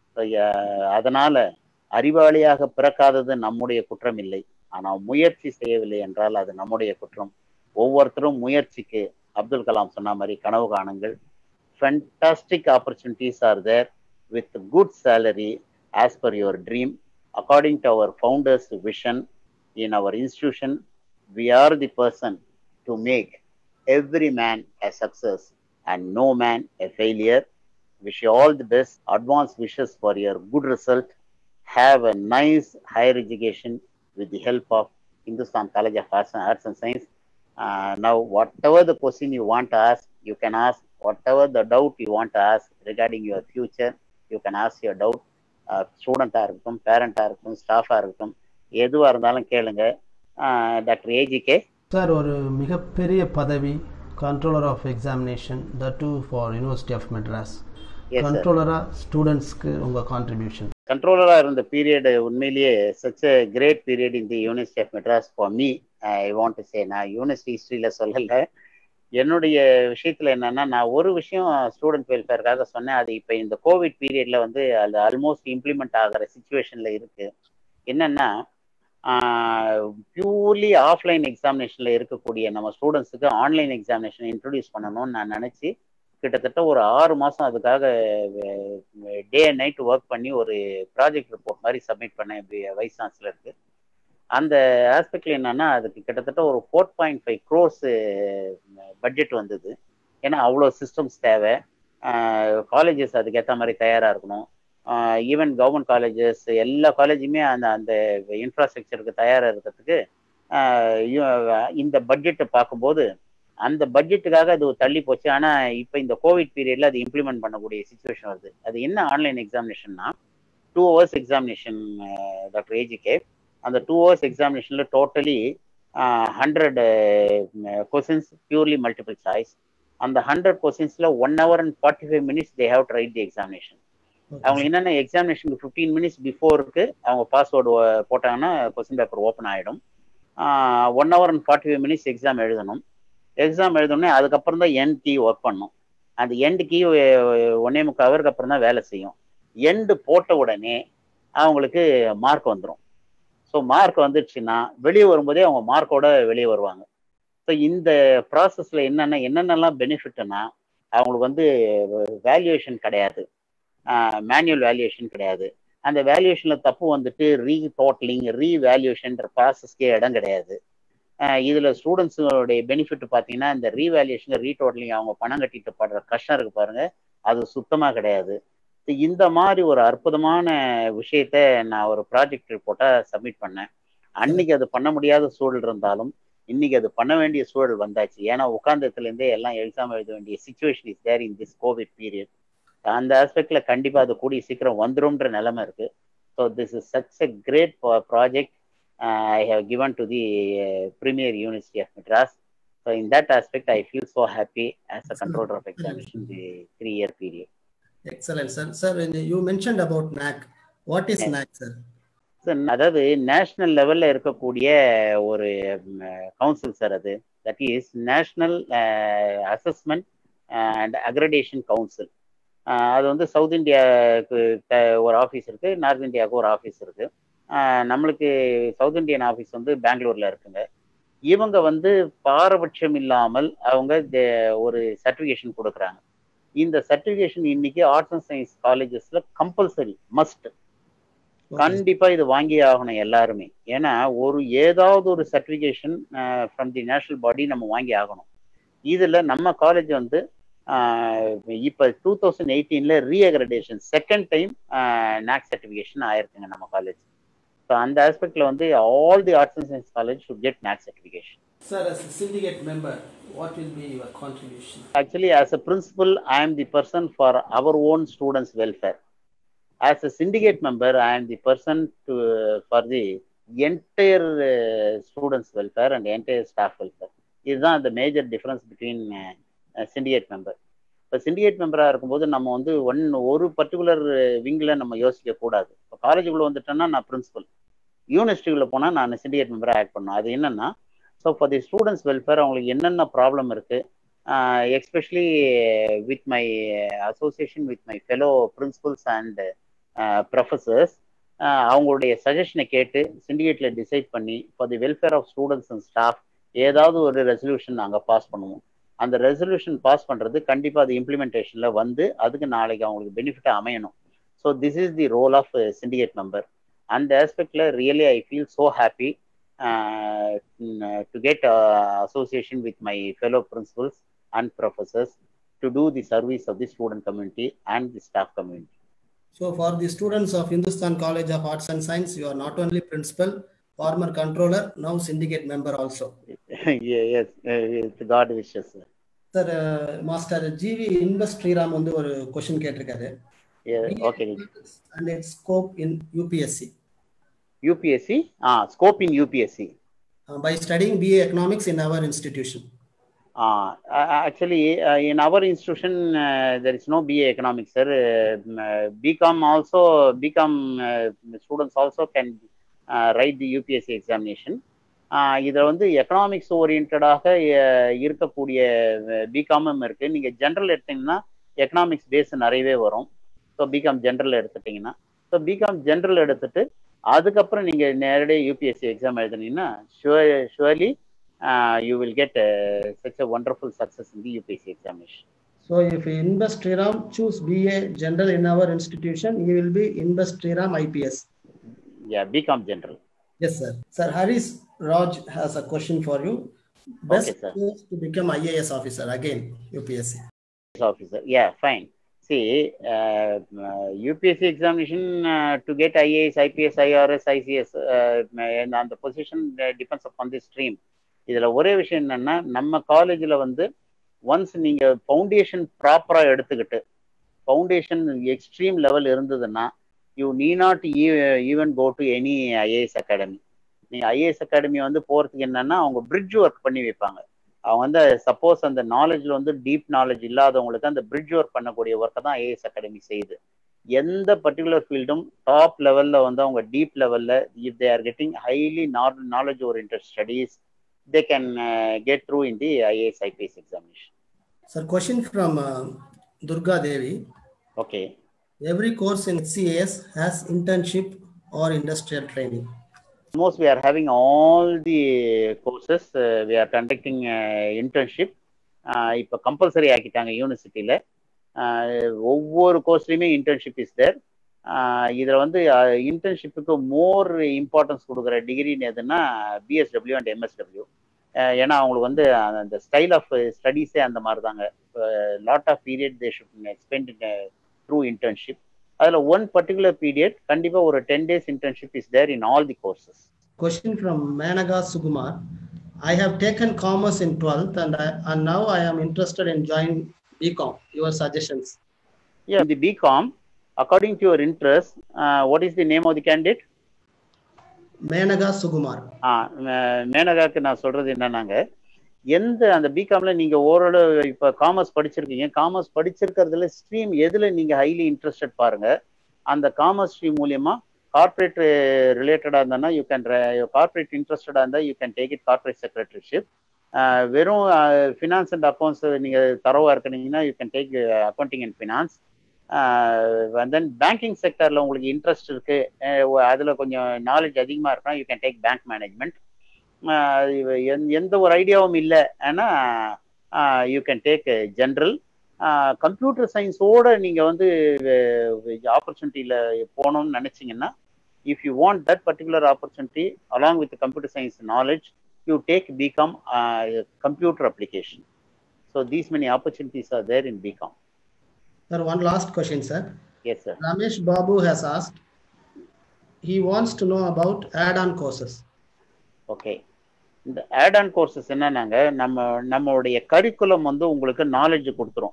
S3: அதனால அறிவாளியாக பிறக்காதது நம்முடைய குற்றம் இல்லை, ஆனால் முயற்சி செய்யவில்லை என்றால் அது நம்முடைய குற்றம். ஒவ்வொருத்தரும் முயற்சிக்கு, அப்துல் கலாம் சொன்ன மாதிரி, கனவு காணுங்கள். Fantastic opportunities are there with good salary as per your dream. According to our founders' vision in our institution, we are the person to make every man a success and no man a failure. Wish you all the best. Advance wishes for your good result. Have a nice higher education with the help of Hindustan College of Arts and, Arts and Science. Uh, now, whatever the question you want to ask, you can ask. Whatever the doubt you want to ask regarding your future, you can ask your doubt. ஸ்டூடெண்ட்டாக இருக்கட்டும், பேரண்ட்டாக இருக்கட்டும், ஸ்டாஃபாக இருக்கட்டும், எதுவாக இருந்தாலும் கேளுங்க. Doctor AGK
S1: sir, ஒரு மிகப்பெரிய பதவி, controller of examination, the two for university of Madras. கண்ட்ரோலராக ஸ்டூடெண்ட்ஸ்க்கு உங்கள் கான்ட்ரிபியூஷன்?
S3: கண்ட்ரோலராக இருந்த பீரியட் உண்மையிலேயே such a great period in the university of Madras for me. I want to say, நான் யூனிவர்சிட்டி ஹிஸ்ட்ரியில் சொல்லலை. என்னுடைய விஷயத்துல என்னன்னா, நான் ஒரு விஷயம் ஸ்டூடெண்ட் வெல்ஃபேருக்காக சொன்னேன். அது இப்போ இந்த கோவிட் பீரியட்ல வந்து அது ஆல்மோஸ்ட் இம்ப்ளிமெண்ட் ஆகிற சிச்சுவேஷன்ல இருக்கு. என்னன்னா, பியூர்லி ஆஃப்லைன் எக்ஸாமினேஷன்ல இருக்கக்கூடிய நம்ம ஸ்டூடெண்ட்ஸுக்கு ஆன்லைன் எக்ஸாமினேஷன் இன்ட்ரடியூஸ் பண்ணணும்னு நான் நினைச்சு கிட்டத்தட்ட ஒரு ஆறு மாசம் அதுக்காக டே அண்ட் நைட் ஒர்க் பண்ணி ஒரு ப்ராஜெக்ட் ரிப்போர்ட் மாதிரி சப்மிட் பண்ணேன் வைஸ் சான்சலருக்கு. அந்த ஆஸ்பெக்ட்ல என்னன்னா, அதுக்கு கிட்டத்தட்ட ஒரு four point five crores budget வந்தது. ஏன்னா அவ்வளோ சிஸ்டம்ஸ் தேவை, காலேஜஸ் அதுக்கேற்ற மாதிரி தயாராக இருக்கணும். ஈவன் கவர்மெண்ட் காலேஜஸ் எல்லா காலேஜுமே அந்த அந்த இன்ஃப்ராஸ்ட்ரக்சருக்கு தயாராக இருக்கிறதுக்கு இந்த பட்ஜெட்டை பார்க்கும்போது அந்த பட்ஜெட்டுக்காக அது தள்ளி போச்சு. ஆனால் இப்போ இந்த கோவிட் பீரியட்ல அது இம்ப்ளிமெண்ட் பண்ணக்கூடிய சுச்சுவேஷன் வருது. அது என்ன ஆன்லைன் எக்ஸாமினேஷன்னா, two hours examination doctor AGK. அந்த டூ ஹவர்ஸ் எக்ஸாமினேஷன்ல totally hundred questions, purely multiple choice. அந்த ஹண்ட்ரட் கொஸ்டின்ஸ்ல one hour and forty five minutes they have to write the examination. அவங்க என்னென்ன எக்ஸாமினேஷனுக்கு ஃபிஃப்டீன் மினிட்ஸ் பிஃபோருக்கு அவங்க பாஸ்வேர்டு போட்டாங்கன்னா கொஸ்டின் பேப்பர் ஓப்பன் ஆகிடும். One hour and forty five minutes exam எழுதணும். எக்ஸாம் எழுதணுன்னே அதுக்கப்புறம் தான் எண்ட் கீ ஒர்க் பண்ணும். அந்த எண்ட் கீ ஒன்னே முக்கால் ஹவருக்கு அப்புறம் தான் வேலை செய்யும். எண்டு போட்ட உடனே அவங்களுக்கு மார்க் வந்துடும். ஸோ மார்க் வந்துடுச்சுன்னா வெளியே வரும்போதே அவங்க மார்க்கோட வெளியே வருவாங்க. ஸோ இந்த ப்ராசஸில் என்னென்ன என்னென்னலாம் பெனிஃபிட்னா, அவங்களுக்கு வந்து வேல்யூவேஷன் கிடையாது, மேனுவல் வேல்யூவேஷன் கிடையாது. அந்த வேல்யூவேஷனில் தப்பு வந்துட்டு ரீ டோட்டலிங், ரீ வேல்யூவேஷன்ற ப்ராசஸ்க்கே இடம் கிடையாது. இதில் ஸ்டூடெண்ட்ஸோடைய பெனிஃபிட் பார்த்தீங்கன்னா, இந்த ரீவேல்யூவேஷன், ரீ டோட்டலிங் அவங்க பணம் கட்டிட்டு படுற கஷ்டம் இருக்கு பாருங்க, அது சுத்தமாக கிடையாது. இந்த மாதிரி ஒரு அற்புதமான விஷயத்த நான் ஒரு ப்ராஜெக்ட் ரிப்போர்ட்டா சப்மிட் பண்ணேன். அன்னைக்கு அது பண்ண முடியாத சூழல் இருந்தாலும் இன்னைக்கு அது பண்ண வேண்டிய சூழல் வந்தாச்சு. ஏன்னா உட்கார்ந்ததுல இருந்தே எல்லாம் எக்ஸாம் எழுத வேண்டிய situation is there in this COVID period. அந்த ஆஸ்பெக்ட்ல கண்டிப்பா அது கூடிய சீக்கிரம் வந்துரும்ன்ற நிலைமை இருக்கு. So this is such a great project I have given to the uh, Premier University of Madras. So in that aspect I feel so happy as a controller of examination the three year period.
S1: Excellent, sir. Sir, you mentioned about N A C. What is yes. N A C, sir?
S3: அதாவது national லெவல்ல இருக்கக்கூடிய ஒரு council sir அது. That is national assessment and accreditation council. அது வந்து south இந்தியாவுக்கு ஒரு office இருக்கு, நார்த் இந்தியாவுக்கு ஒரு ஆஃபீஸ் இருக்கு. நம்மளுக்கு சவுத் இந்தியன் ஆஃபீஸ் வந்து பெங்களூர்ல இருக்குங்க. இவங்க வந்து பாரபட்சம் இல்லாமல் அவங்க ஒரு சர்டிஃபிகேஷன் கொடுக்குறாங்க. இந்த சர்டிஃபிகேஷன் இன்னைக்கு ஆர்ட்ஸ் அண்ட் சயின்ஸ் காலேஜஸ்ல கம்பல்சரி மஸ்ட். கண்டிப்பா இது வாங்கி ஆகணும் எல்லாருமே. ஏன்னா ஒரு ஏதாவது ஒரு certification from the national body நம்ம வாங்கி ஆகணும். இதுல நம்ம காலேஜ் வந்து இப்ப டூ தௌசண்ட் எயிட்டீன்ல reaccreditation second time NAAC certification ஆயிருக்குங்க நம்ம காலேஜ். ஸோ அந்த ஆஸ்பெக்ட்ல வந்து all the arts and science college should get NAAC certification.
S1: Sir, as a syndicate member, what will be your contribution?
S3: Actually, as a principal, I am the person for our own students' welfare. As a syndicate member, I am the person to for the entire uh, students' welfare and entire staff welfare. This is the major difference between uh, a syndicate member. இப்போ syndicate மெம்பராக இருக்கும்போது நம்ம வந்து one ஒரு particular விங்கில் நம்ம யோசிக்க கூடாது. இப்போ காலேஜுக்குள்ளே வந்துட்டோன்னா நான் பிரின்சிபல், யூனிவர்சிட்டிக்குள்ளே போனால் நான் சிண்டிகேட் மெம்பராக ஆக்ட் பண்ணணும். அது என்னென்னா, so for the students welfare அவங்களுக்கு என்னென்ன ப்ராப்ளம் இருக்குது, especially with my association with my fellow principals and professors, அவங்களுடைய சஜஷனை கேட்டு சிண்டிகேட்டில் டிசைட் பண்ணி for the welfare of students and staff ஏதாவது ஒரு ரெசல்யூஷன் நாங்கள் பாஸ் பண்ணுவோம். அந்த ரெசல்யூஷன் பாஸ் பண்ணுறது கண்டிப்பாக அது இம்ப்ளிமெண்டேஷனில் வந்து அதுக்கு நாளைக்கு அவங்களுக்கு பெனிஃபிட்டாக அமையணும். So this is the role of syndicate member. அந்த ஆஸ்பெக்டில் really I feel so happy to get association with my fellow principals and professors to do the service of the student community and the staff community.
S1: So for the students of Hindustan College of Arts and Science, you are not only principal, former controller, now syndicate member also.
S3: Yeah, yes, uh, God wishes.
S1: Sir, uh, Master G V Industry-ram வந்து ஒரு question கேட்டிருக்காரு.
S3: Yeah, okay.
S1: And its scope in U P S C.
S3: U P S C? Ah, scope in U P S C.
S1: Uh, by studying B A Economics in our institution.
S3: Uh, actually, uh, in our institution, uh, there is no B A Economics, sir. Uh, B Com also, B Com uh, students also can uh, write the U P S C examination. இதில் வந்து economics ஓரியன்டாக இருக்கக்கூடிய பிகாமும் இருக்குது. நீங்கள் general எடுத்தீங்கன்னா economics base நிறையவே வரும். So BCom general எடுத்துட்டிங்கன்னா, ஸோ பிகாம் ஜென்ரல் எடுத்துட்டு அதுக்கப்புறம் நீங்கள் நேரடியாக யூபிஎஸ்சி எக்ஸாம் எழுதுனீங்கன்னா sure surely you will get such a wonderful success in the UPSC examination.
S1: So if Invest Sriram choose B A General in our institution, he will be Invest Sriram I P S.
S3: Yeah, B Com General.
S1: Yes, sir. Sir, Haris Raj has a question for you. Best
S3: okay,
S1: course to become I A S officer, again, U P S C.
S3: Officer, yeah, fine. See, uh, uh, U P S C examination uh, to get I A S, I P S, I R S, I C S, uh, and on the position uh, depends upon the stream. இதில் ஒரே விஷயம் என்னன்னா, நம்ம காலேஜில் வந்து once நீங்கள் foundation ப்ராப்பராக எடுத்துக்கிட்டு ஃபவுண்டேஷன் எக்ஸ்ட்ரீம் லெவல் இருந்ததுன்னா you need not even go to any IAS academy. நீங்கள் ஐஏஎஸ் அகாடமி வந்து போகிறதுக்கு என்னன்னா அவங்க பிரிட்ஜ் ஒர்க் பண்ணி வைப்பாங்க. அவங்க வந்து சப்போஸ் அந்த நாலேஜில் வந்து டீப் நாலேஜ் இல்லாதவங்களுக்கு அந்த பிரிட்ஜ் ஒர்க் பண்ணக்கூடிய ஒர்க்கை தான் ஐஏஎஸ் அகாடமி செய்யுது. எந்த பர்டிகுலர் ஃபீல்டும் டாப் லெவலில் வந்து அவங்க டீப் லெவலில் if they are getting highly knowledge oriented studies they can uh, get through in the I A S I P S examination.
S1: Sir, question from uh, Durga Devi.
S3: Okay.
S1: Every course in H C A S has internship or industrial training.
S3: Almost we are having all the courses. Uh, we are conducting uh, internship. இப்போ compulsory ஆக்கிட்டாங்க யூனிவர்சிட்டியில். ஒவ்வொரு கோர்ஸ்லையுமே internship is தேர். இதில் வந்து இன்டர்ன்ஷிப்புக்கு more importance கொடுக்குற டிகிரின்னு எதுன்னா PSW and MSW. ஏன்னா அவங்களுக்கு வந்து அந்த ஸ்டைல் ஆஃப் ஸ்டடீஸே அந்த மாதிரி தாங்க. Lot of period they should spend through internship. அதில் ஒன் பர்டிகுலர் பீரியட் கண்டிப்பாக ஒரு ten days internship is there in all the courses.
S1: Question from Managa Sugumar. I have taken commerce in twelfth and, I, and now I am interested in joining B Com. Your suggestions?
S3: Yeah, the B Com. According to your interest, uh, what is the name of the candidate?
S1: Managa Sugumar.
S3: Ah, மேனகாக்கு நான் சொல்றது என்னன்னாங்க, எந்த அந்த பிகாம்ல நீங்க ஓரளவு இப்ப commerce படிச்சிருக்கீங்க, commerce படிச்சிருக்கிறதுல stream எதுல நீங்க ஹைலி இன்ட்ரெஸ்டட் பாருங்க. அந்த காமர்ஸ் ஸ்ட்ரீம் மூலியமா கார்பரேட் ரிலேட்டடாக இருந்ததுன்னா யூ கேன் கார்பரேட் இன்ட்ரெஸ்டடாக இருந்தால் you can take it corporate secretaryship. வெறும் ஃபினான்ஸ் அண்ட் அக்கௌண்ட்ஸ் நீங்கள் தரவாக இருக்கிறீங்கன்னா you can take accounting and finance. Then banking செக்டரில் உங்களுக்கு இன்ட்ரெஸ்ட் இருக்குது, அதில் கொஞ்சம் நாலேஜ் அதிகமாக இருக்குன்னா you can take bank management. எந்த ஒரு ஐடியாவும் இல்லை ஆனால் you can take general. Computer சயின்ஸோட நீங்கள் வந்து ஆப்பர்ச்சுனிட்டியில் போகணும்னு நினச்சிங்கன்னா, if you want that particular opportunity along with computer science knowledge, you take B Com uh, computer application. So these many opportunities are there in B Com.
S1: Sir, one last question, sir.
S3: Yes, sir.
S1: Ramesh Babu has asked, he wants to know about add-on courses.
S3: Okay. இந்த add-on courses என்னன்னாங்க, நம்ம நம்மளுடைய curriculum வந்து உங்களுக்கு knowledge கொடுத்துரும்.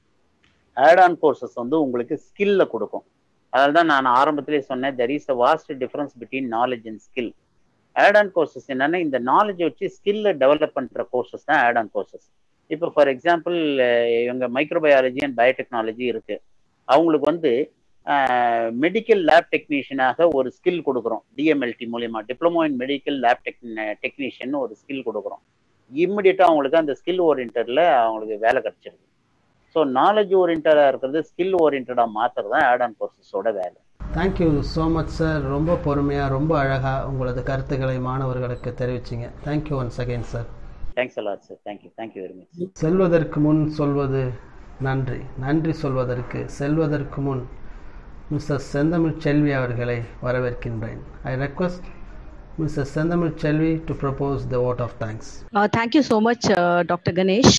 S3: add-on courses வந்து உங்களுக்கு ஸ்கில்ல கொடுக்கும். அதனால தான் நான் ஆரம்பத்திலே சொன்னேன், there is a vast difference between knowledge and skill. Add on courses என்னன்னா, இந்த நாலேஜை வச்சு ஸ்கில்ல டெவலப் பண்ணுற கோர்சஸ் தான் ஆட்-ஆன் கோர்சஸ். இப்போ ஃபார் எக்ஸாம்பிள் இவங்க மைக்ரோபயாலஜி அண்ட் பயோடெக்னாலஜி இருக்கு, அவங்களுக்கு வந்து மெடிக்கல் லேப் டெக்னீஷியனாக ஒரு ஸ்கில் கொடுக்குறோம். டிஎம்எல்டி மூலியமா diploma in medical lab tech technician ஒரு ஸ்கில் கொடுக்குறோம். இம்மிடியட்டாக அவங்களுக்கு அந்த ஸ்கில் ஓரியன்டில் அவங்களுக்கு வேலை கிடைச்சிருக்கு. ஸோ நாலேஜ் ஓரியன்டாக இருக்கிறது ஸ்கில் ஓரியன்டாக மாற்றுறது தான் ஆட்-ஆன் கோர்சஸோட வேலை.
S1: Thank you so much sir. ரொம்ப பொறுமையாக ரொம்ப அழகாக உங்களது கருத்துக்களை மாணவர்களுக்கு தெரிவிச்சிங்க. Thank you once again sir.
S3: Thanks a lot sir. Thank you thank you very much.
S1: செல்வதற்கு முன் சொல்வது நன்றி, நன்றி சொல்வதற்கு செல்வதற்கு முன் மிஸ்டர் செந்தமிழ் செல்வி அவர்களை வரவேற்கின்றேன். ஐ request mister Senthamizh Selvi to propose the vote of thanks.
S4: Uh, thank you so much, uh, Doctor Ganesh.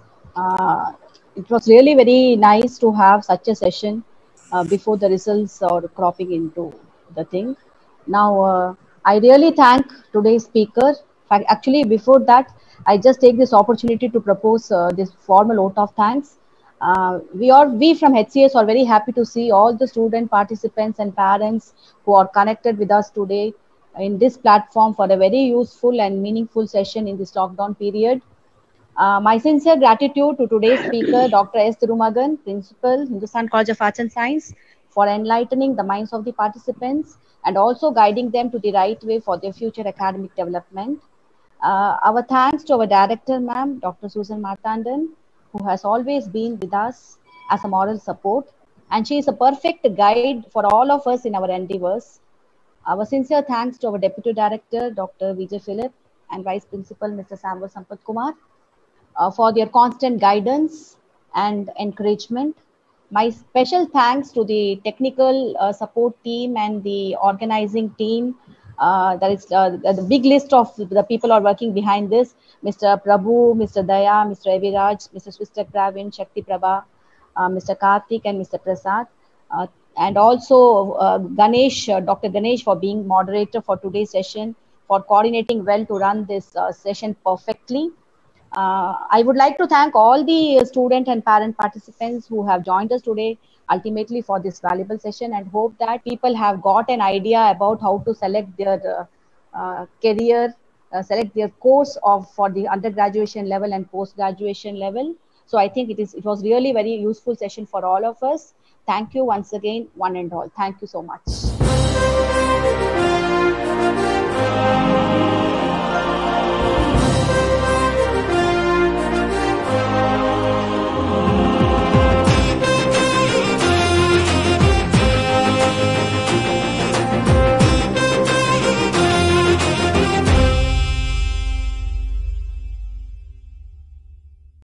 S4: Uh, it was really very nice to have such a session Uh, before the results are cropping into the thing. Now, uh, I really thank today's speaker. Actually, before that, I just take this opportunity to propose uh, this formal vote of thanks. Uh, we are, we from H C A S are very happy to see all the student participants and parents who are connected with us today in this platform for a very useful and meaningful session in this lockdown period. Uh, my sincere gratitude to today's speaker, Doctor S.Thirumagan, Principal, Hindustan College of Arts and Science, for enlightening the minds of the participants and also guiding them to the right way for their future academic development. Uh, our thanks to our director, ma'am, Doctor Susan Martandan, who has always been with us as a moral support, and she is a perfect guide for all of us in our endeavors. Our sincere thanks to our Deputy Director, Doctor Vijay Philip, and Vice Principal, Mister Samwar Sampath Kumar, Uh, for their constant guidance and encouragement. My special thanks to the technical uh, support team and the organizing team. Uh, that is uh, the big list of the people are working behind this. Mister Prabhu, Mister Daya, Mister Eviraj, Mister Swister Pravin, Shakti Prabha, uh, Mister Karthik and Mister Prasad. Uh, and also uh, Ganesh, uh, Doctor Ganesh, for being moderator for today's session, for coordinating well to run this uh, session perfectly. Uh, I would like to thank all the student and parent participants who have joined us today ultimately for this valuable session, and hope that people have got an idea about how to select their uh, uh, career, uh, select their course of for the undergraduation level and post-graduation level. So I think it is it was really very useful session for all of us. Thank you once again, one and all. Thank you so much.